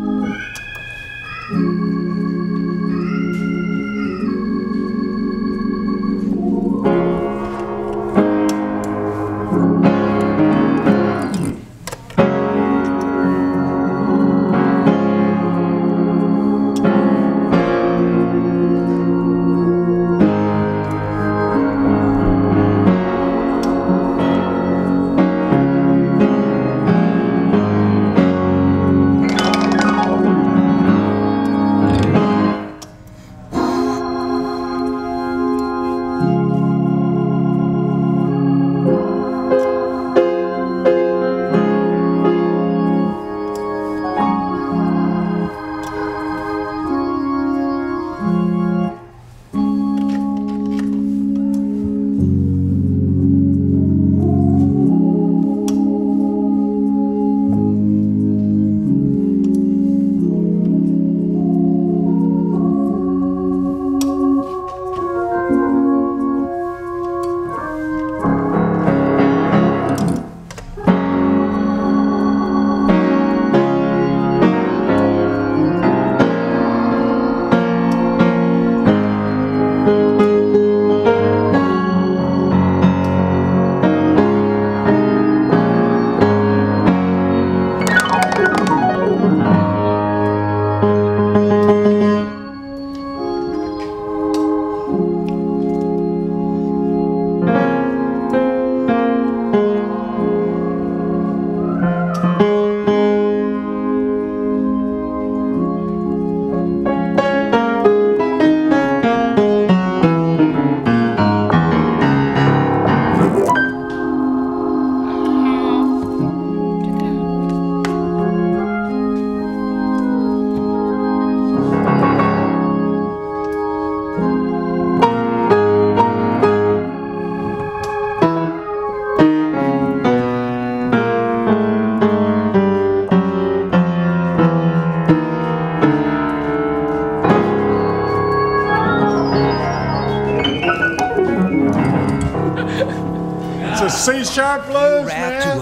C-sharp blues, Wrapped man. to a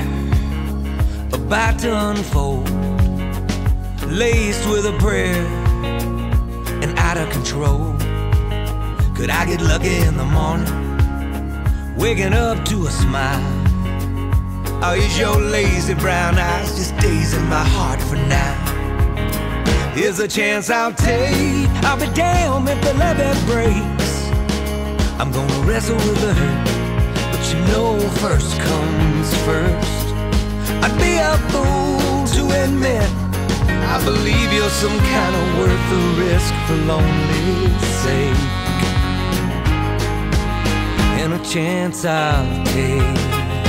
fire, about to unfold, laced with a prayer and out of control. Could I get lucky in the morning, waking up to a smile? Or is your lazy brown eyes just dazing my heart for now? Here's a chance I'll take, I'll be damned if the levee breaks. I'm gonna wrestle with the hurt, but you know first comes first. I'd be a fool to admit I believe you're some kind of worth the risk for lonely sake. And a chance I'll take.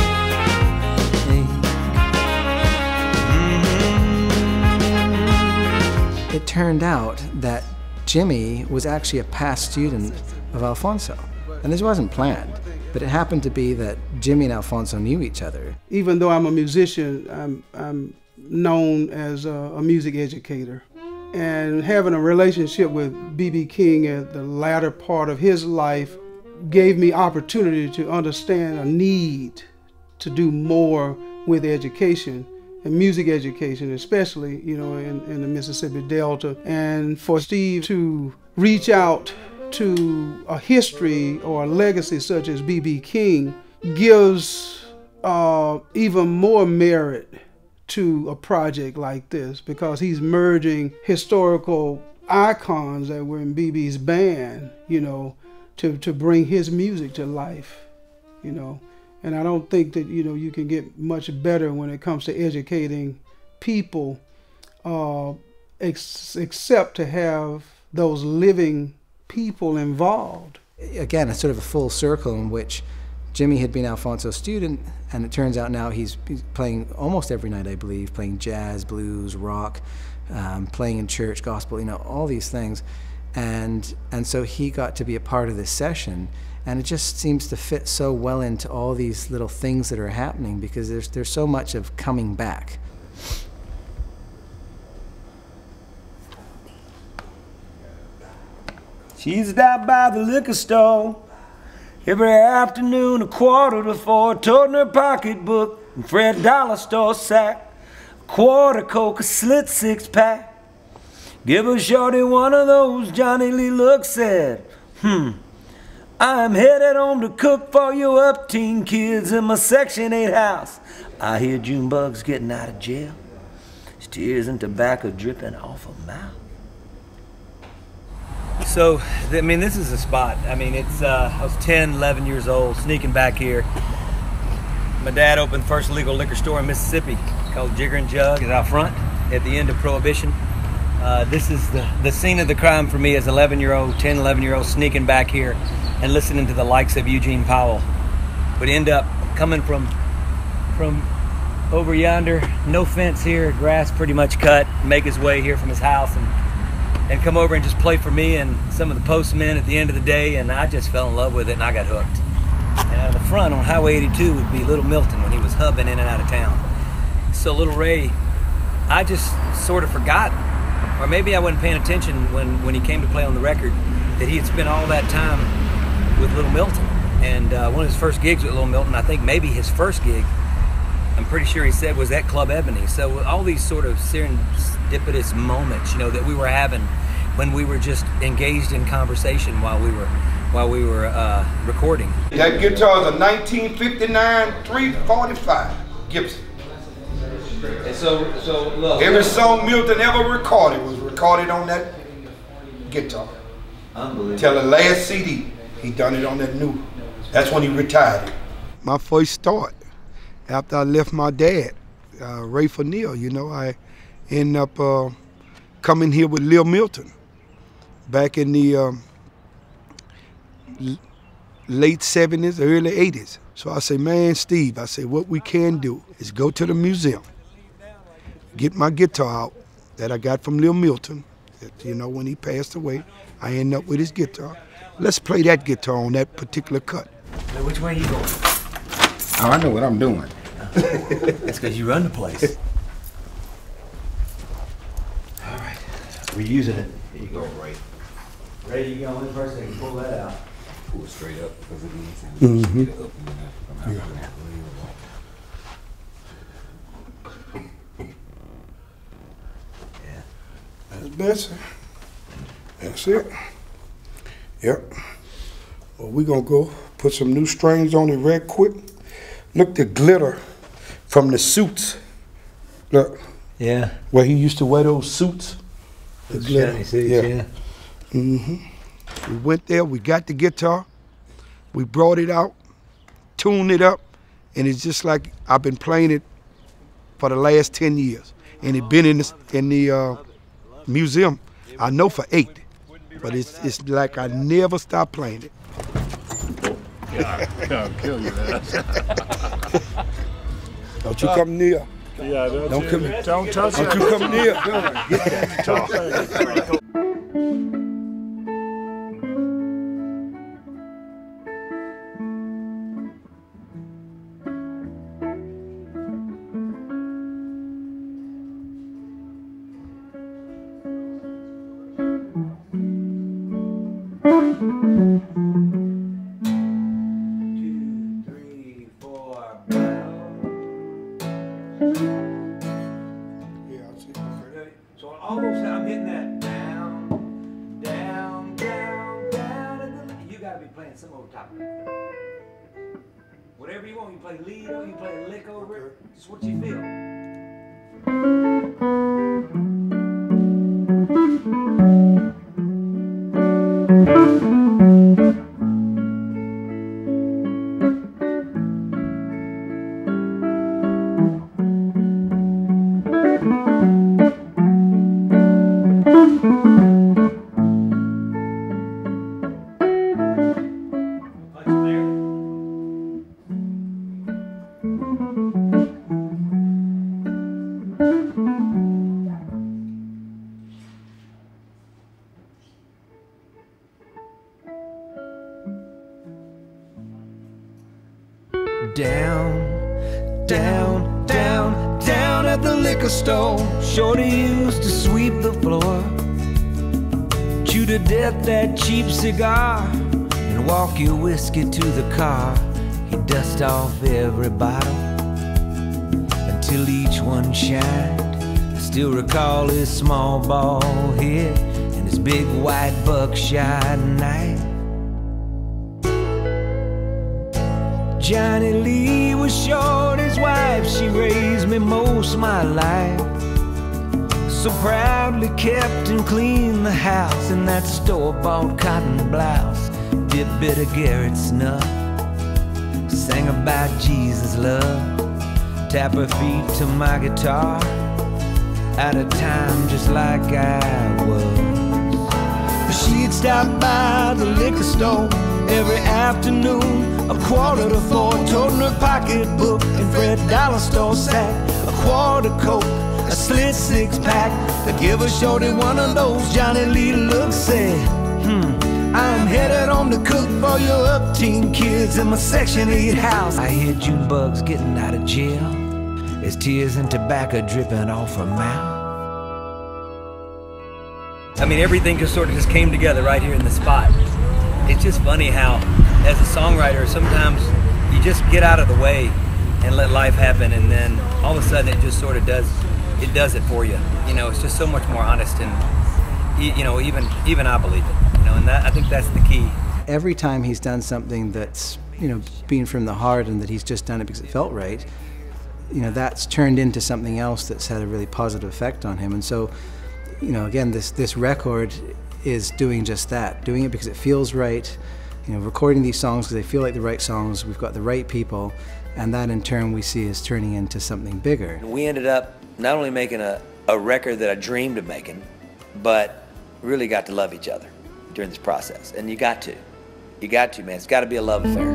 Mm-hmm. It turned out that Jimmy was actually a past student of Alfonso. And this wasn't planned, but it happened to be that Jimmy and Alfonso knew each other. Even though I'm a musician, I'm, I'm known as a, a music educator. And having a relationship with B B King at the latter part of his life gave me opportunity to understand a need to do more with education and music education, especially, you know, in, in the Mississippi Delta. And for Steve to reach out to a history or a legacy such as B B King gives uh, even more merit to a project like this, because he's merging historical icons that were in B B's band, you know, to, to bring his music to life, you know. And I don't think that, you know, you can get much better when it comes to educating people, uh, ex except to have those living people involved. Again, it's sort of a full circle in which Jimmy had been Alfonso's student, and it turns out now he's, he's playing almost every night, I believe, playing jazz, blues, rock, um, playing in church, gospel, you know, all these things. And, and so he got to be a part of this session, and it just seems to fit so well into all these little things that are happening, because there's, there's so much of coming back. She's out by the liquor store every afternoon, a quarter to four, toting her pocketbook and Fred dollar store sack, a quarter Coke, a slit six pack. Give a shorty one of those, Johnny Lee Look said, hmm, I'm headed home to cook for you upteen kids in my Section eight house. I hear Junebug's getting out of jail. His tears and tobacco dripping off her mouth. So, I mean, this is a spot. I mean, it's, uh, I was ten, eleven years old, sneaking back here. My dad opened the first legal liquor store in Mississippi called Jigger and Jug. It's out front at the end of Prohibition. Uh, this is the, the scene of the crime for me as eleven-year-old, ten, eleven-year-old sneaking back here and listening to the likes of Eugene Powell. Would end up coming from, from over yonder, no fence here, grass pretty much cut, make his way here from his house and and come over and just play for me and some of the postmen at the end of the day, and I just fell in love with it and I got hooked. And out of the front on Highway eighty-two would be Little Milton when he was hubbing in and out of town. So Little Ray, I just sort of forgot, or maybe I wasn't paying attention when, when he came to play on the record, that he had spent all that time with Little Milton. And uh, one of his first gigs with Little Milton, I think maybe his first gig, I'm pretty sure he said, was at Club Ebony. So all these sort of serendipitous moments, you know, that we were having when we were just engaged in conversation while we were while we were uh, recording. That guitar is a nineteen fifty-nine three forty-five Gibson. And so, so look. Every song Milton ever recorded was recorded on that guitar. Unbelievable. Till the last C D, he done it on that new. That's when he retired. My first start, after I left my dad, uh, Ray Faniel, you know, I ended up uh, coming here with Lil Milton back in the um, late seventies, early eighties. So I say, man, Steve, I say, what we can do is go to the museum, get my guitar out that I got from Lil Milton. That, you know, when he passed away, I ended up with his guitar. Let's play that guitar on that particular cut. Now, which way are you going? Oh, I know what I'm doing. That's because you run the place. All right, we're using it. Here you go, Ray. Ray, you go in first, I can pull that out. Pull it straight up because it means Mm-hmm. get it up and then yeah. That's Basie. That's it. Yep. Well, we're gonna go put some new strings on it right quick. Look, the glitter from the suits. Look. Yeah. Where he used to wear those suits. The Those glitter. shiny suits, yeah. yeah. Mm-hmm. We went there, we got the guitar, we brought it out, tuned it up, and it's just like I've been playing it for the last ten years. And it's been in the, in the uh, museum, I know for eight. But it's, it's like I never stopped playing it. Yeah, I'll kill you, man. Don't you come near. Yeah, don't, Don't you, come. Don't touch Don't it. you come near. Get that. So almost I'm hitting that down, down, down, down, and then you gotta be playing some over top of that. Whatever you want, you play lead or you play a lick over it, just what you feel. Down, down, down, down at the liquor store. Shorty used to sweep the floor. you to death that cheap cigar and walk your whiskey to the car. He'd dust off every bottle until each one shined. I still recall his small bald head and his big white buckshot knife. Johnny Lee was Shorty's wife. She raised me most of my life. So proudly kept and cleaned the house in that store-bought cotton blouse. Did bit of Garrett snuff, sang about Jesus' love. Tap her feet to my guitar, out of time just like I was. She'd stop by the liquor store every afternoon, a quarter to four, toting her pocketbook and Fred dollar store sack, a quarter coke, a slit six-pack, to give a shorty one of those Johnny Lee looks. Said, hmm, I'm headed home to cook for your upteen kids in my Section eight house. I hear June bugs getting out of jail as tears and tobacco dripping off her mouth. I mean, everything just sort of just came together right here in the spot. It's just funny how, as a songwriter, sometimes you just get out of the way and let life happen, and then all of a sudden it just sort of does, it does it for you. You know, it's just so much more honest, and you know, even even I believe it. You know, and that, I think that's the key. Every time he's done something that's, you know, been from the heart and that he's just done it because it felt right, you know, that's turned into something else that's had a really positive effect on him. And so, you know, again, this this record is doing just that, doing it because it feels right, you know, recording these songs because they feel like the right songs, we've got the right people, and that in turn we see is turning into something bigger. We ended up not only making a, a record that I dreamed of making, but really got to love each other during this process. And you got to. You got to, man. It's got to be a love affair.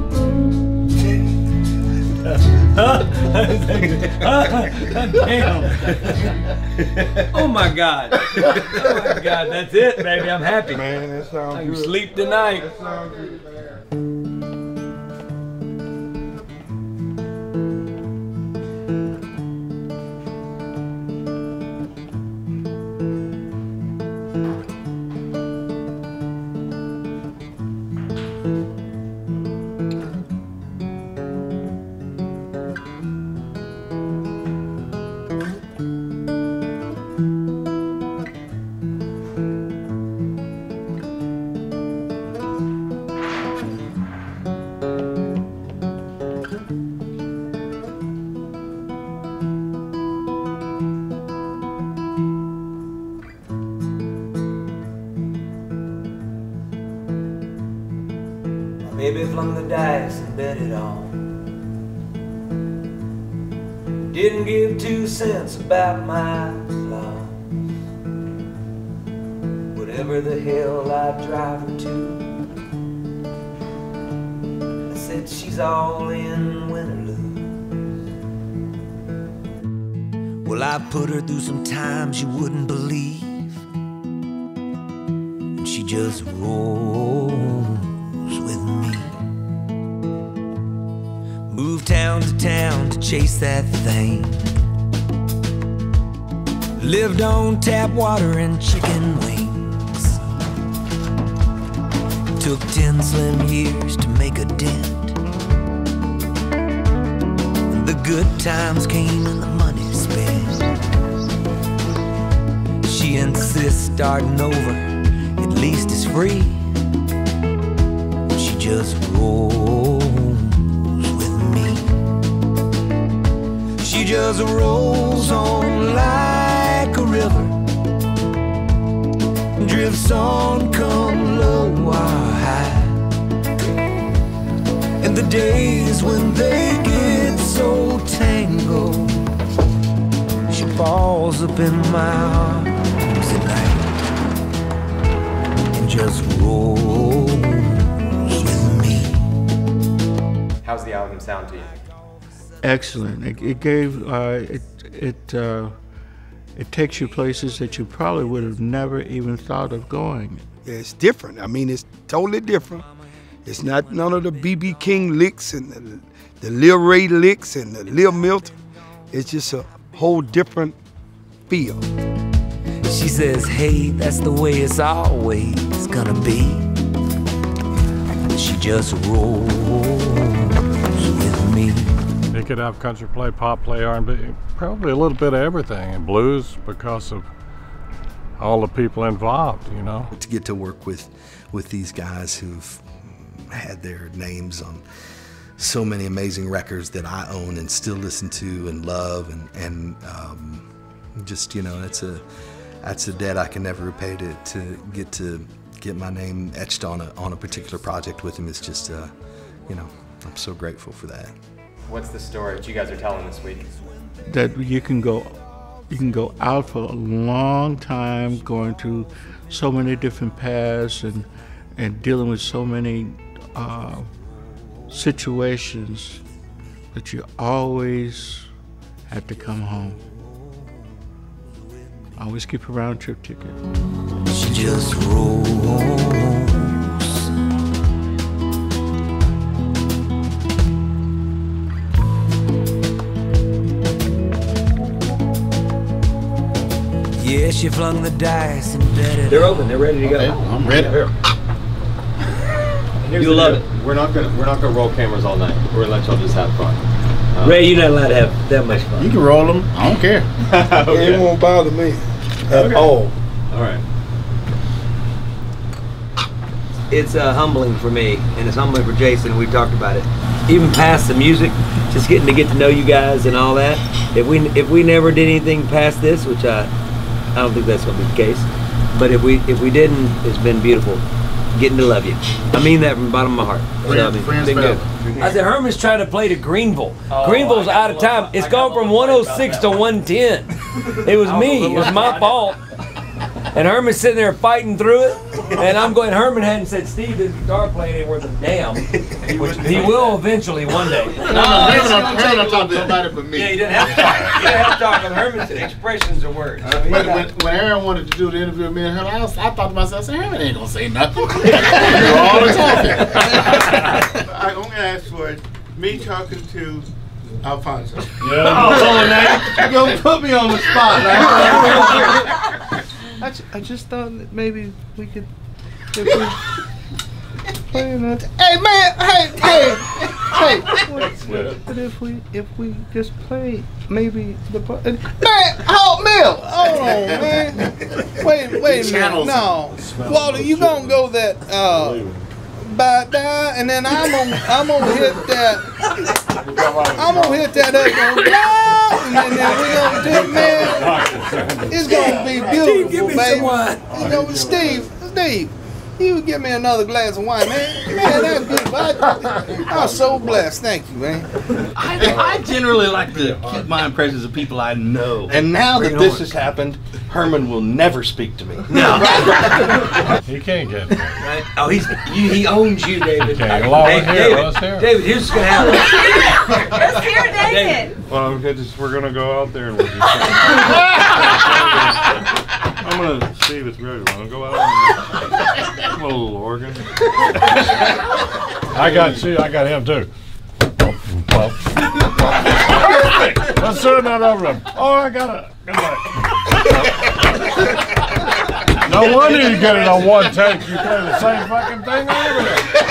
Damn. Oh my God. Oh my God, that's it, baby. I'm happy. Man, that sounds I good. can sleep tonight. That sounds good, man. Baby flung the dice and bet it all. Didn't give two cents about my flaws. Whatever the hell I drive her to, I said she's all in, win or lose. Well, I put her through some times you wouldn't believe, and she just rolls with me. Moved town to town to chase that thing. Lived on tap water and chicken wings. Took ten slim years to make a dent. The good times came and the money spent. She insists starting over at least is free. She just rolls with me. She just rolls on like a river, drifts on, come low or high. And the days when they get so tangled, she falls up in my arms at night and just rolls with me. How's the album sound to you? Excellent. It, it gave uh, it it uh, it takes you places that you probably would have never even thought of going. Yeah, it's different. I mean, it's totally different. It's not none of the B B King licks and the, the Lil Ray licks and the Lil Milton. It's just a whole different feel. She says, hey, that's the way it's always gonna be. She just rolls with me. He could have country play, pop play, R and B, probably a little bit of everything, and blues because of all the people involved, you know. To get to work with, with these guys who've had their names on so many amazing records that I own and still listen to and love, and, and um, just, you know, that's a, that's a debt I can never repay. To, to get to get my name etched on a, on a particular project with him is just, uh, you know, I'm so grateful for that. What's the story that you guys are telling this week? That you can go, you can go out for a long time, going through so many different paths and and dealing with so many uh, situations, but you always have to come home. Always keep a round trip ticket. She just rolls. Yeah, she flung the dice and bet it. They're open. They're ready to go. Okay, I'm ready. Here. You'll love it. We're not gonna we're not gonna roll cameras all night. We're gonna let y'all just have fun. Uh, Ray, you're not allowed to have that much fun. You can roll them. I don't care. Okay. It won't bother me at Okay. all. All right. It's uh, humbling for me, and it's humbling for Jason. We've talked about it. Even past the music, just getting to get to know you guys and all that. If we if we never did anything past this, which I I don't think that's gonna be the case, but if we if we didn't, it's been beautiful. Getting to love you. I mean that from the bottom of my heart. So, I mean, Friends been good. forever. I said Herman's trying to play to Greenville. Oh, Greenville's I out of got a time. little- It's I got gone a from little one oh six to about one ten. It was I was a me. It little was my excited. fault. And Herman's sitting there fighting through it. And I'm going, Herman hadn't said, Steve, this guitar playing ain't worth a damn. Which he will eventually one day. No, no, Herman, I'm Herman, I'm talking about it for me. Yeah, you didn't have to talk. You didn't have to talk. But Herman's expressions are words. So he When, got- when, when Aaron wanted to do the interview with me and Herman, I, was, I thought to myself, Herman ain't gonna say nothing. You're all talking. I'm gonna ask for it. Me talking to Alfonso. Yeah. Oh, you're gonna put me on the spot. Like, I, ju- I just thought that maybe we could. If we play another. Hey man! Hey! Hey! Hey! What, what if we if we just play maybe the part? Man! Halt Mill! Hold on, man! Wait! Wait a minute! No, Walter, you gonna go that uh, by die, and then I'm gonna I'm gonna hit that. I'm gonna hit that up on blah, and then, then we gonna do it, man. It's gonna be beautiful, give me baby. some wine. You know, Steve, Steve, you give me another glass of wine, man. Man, that's beautiful. I, I'm so blessed. Thank you, man. I, I generally like to keep my impressions of people I know. And now Bring that it this on. has happened, Herman will never speak to me. No. He can't get it. Right? Oh, he's you, he owns you, David. Okay, well, Hey, here, David, let's hear it. David, here's what's gonna happen. Let's hear David. Well, we're just, we're gonna go out there and we'll just. I'm gonna see if it's ready. Wanna go out and a little organ. I got you. I got him too. Perfect. Let's turn that over to him. Oh, I got it. No wonder you get it on one take. You play the same fucking thing over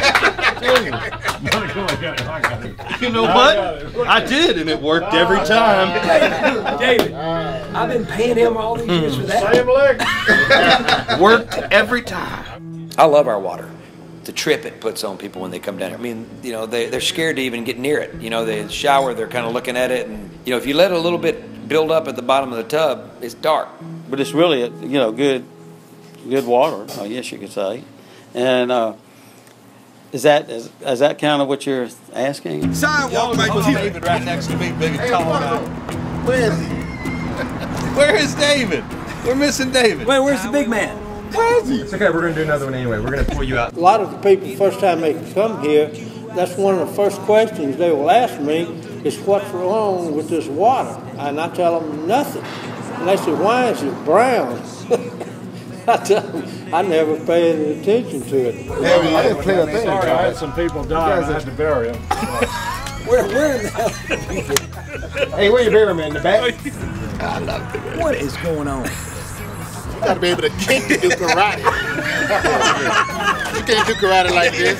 there. You know what? I did, and it worked every time. David, I've been paying him all these years for that. Same lick. Worked every time. I love our water. The trip it puts on people when they come down here. I mean, you know, they, they're scared to even get near it. You know, they shower, they're kind of looking at it. And, you know, if you let a little bit build up at the bottom of the tub, it's dark. But it's really, you know, good good water, I guess you could say. And uh, is that is, is that kind of what you're asking? Sidewalk right David right next to me, big and tall guy. Where is he? Where is David? We're missing David. Wait, where's the big man? Where is he? It's okay. We're gonna do another one anyway. We're gonna pull you out. A lot of the people, first time they come here, that's one of the first questions they will ask me is what's wrong with this water? And I tell them nothing. And they say, why is it brown? I tell them, I never paid any attention to it. Yeah, I didn't play a thing. Sorry, I had some people die and I had to bury them. Where, where in the hell? Hey, where you bury man? In the back? I love it. What is going on? You gotta be able to kick to do karate. You can't do karate like this.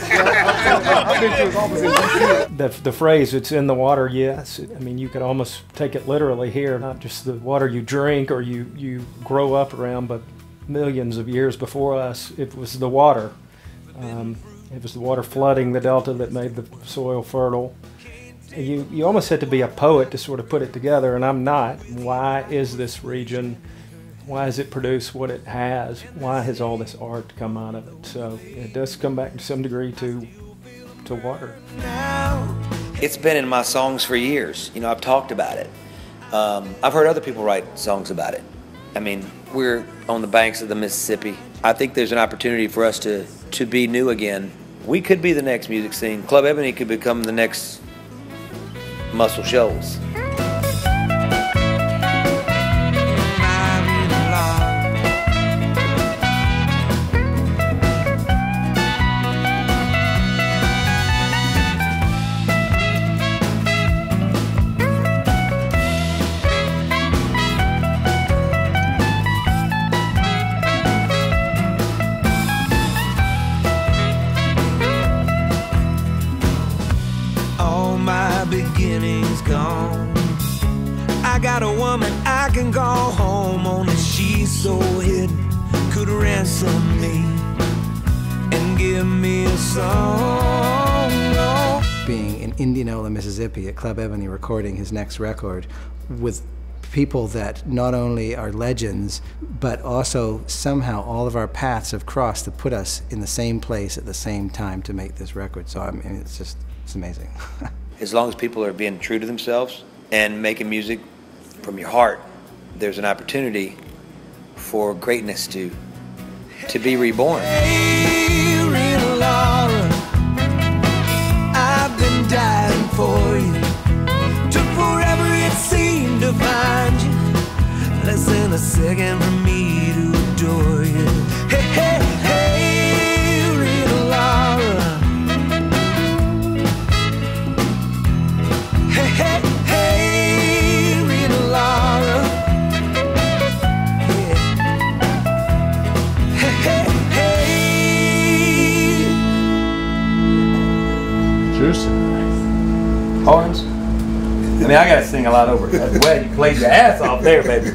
The, the phrase, it's in the water, yes. I mean, you could almost take it literally here, not just the water you drink or you, you grow up around, but millions of years before us, it was the water. Um, it was the water flooding the delta that made the soil fertile. You, you almost had to be a poet to sort of put it together, and I'm not. Why is this region, why has it produced what it has? Why has all this art come out of it? So it does come back to some degree to, to water. It's been in my songs for years. You know, I've talked about it. Um, I've heard other people write songs about it. I mean, we're on the banks of the Mississippi. I think there's an opportunity for us to, to be new again. We could be the next music scene. Club Ebony could become the next Muscle Shoals. Beginnings gone. I got a woman I can call home, only she's so hidden could ransom me and give me a song. Oh. Being in Indianola, Mississippi at Club Ebony recording his next record with people that not only are legends, but also somehow all of our paths have crossed to put us in the same place at the same time to make this record. So I mean, it's just, it's amazing. As long as people are being true to themselves and making music from your heart, there's an opportunity for greatness to to be reborn. Hey, little Laura, I've been dying for you. Took forever it seemed to find you. Less than a second for me to adore you. Hey, hey, hey, little Laura. Hey, hey, hey, little Laura. Yeah. Hey, hey, hey. Juicy. Horns. I mean, I gotta sing a lot over it. That's way you played your ass off there, baby.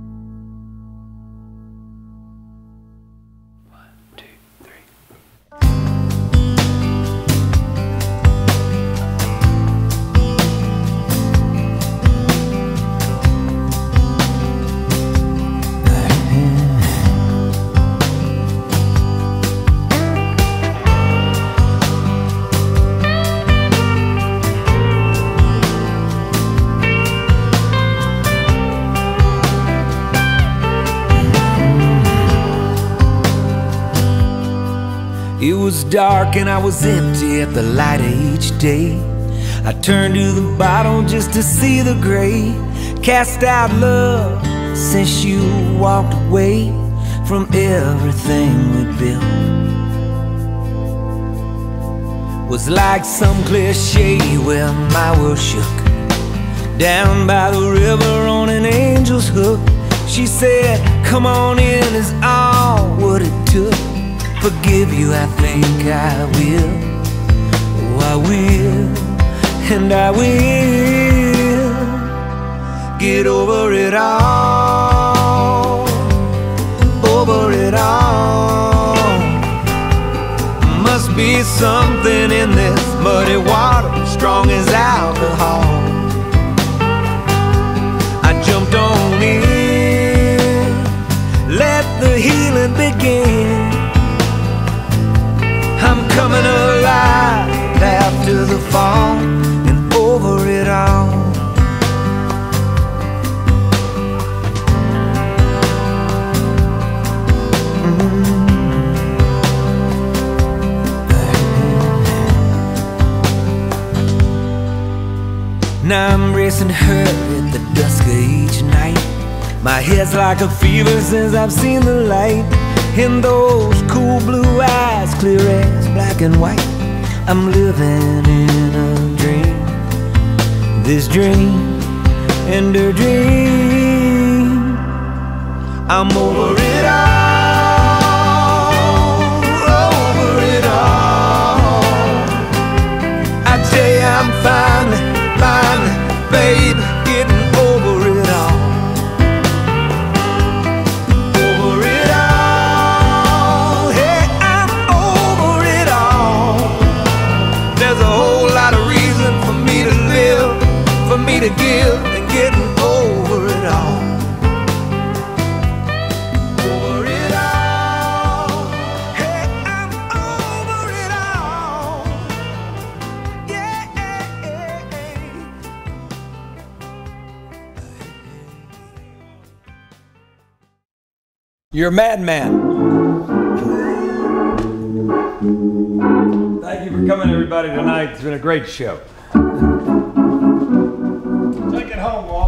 It was dark and I was empty at the light of each day. I turned to the bottle just to see the gray. Cast out love since you walked away from everything we built. Was like some cliche where my world shook. Down by the river on an angel's hook, she said, come on in, is all what it took. Forgive you, I think I will. Oh, I will, and I will get over it all, over it all. Must be something in this muddy water, strong as alcohol. I jumped on in, let the healing begin. I'm coming alive after the fall and over it all. Now I'm racing her at the dusk of each night. My head's like a fever since I've seen the light. In those cool blue eyes, clear as black and white, I'm living in a dream. This dream and her dream. I'm over it all, over it all. I tell you I'm finally, finally, baby, getting over it all. Over it all, hey, I'm over it all. There's a whole lot of reason for me to live, for me to give, and getting over it all. You're a madman. Thank you for coming, everybody, tonight. It's been a great show. Take it home, Walt.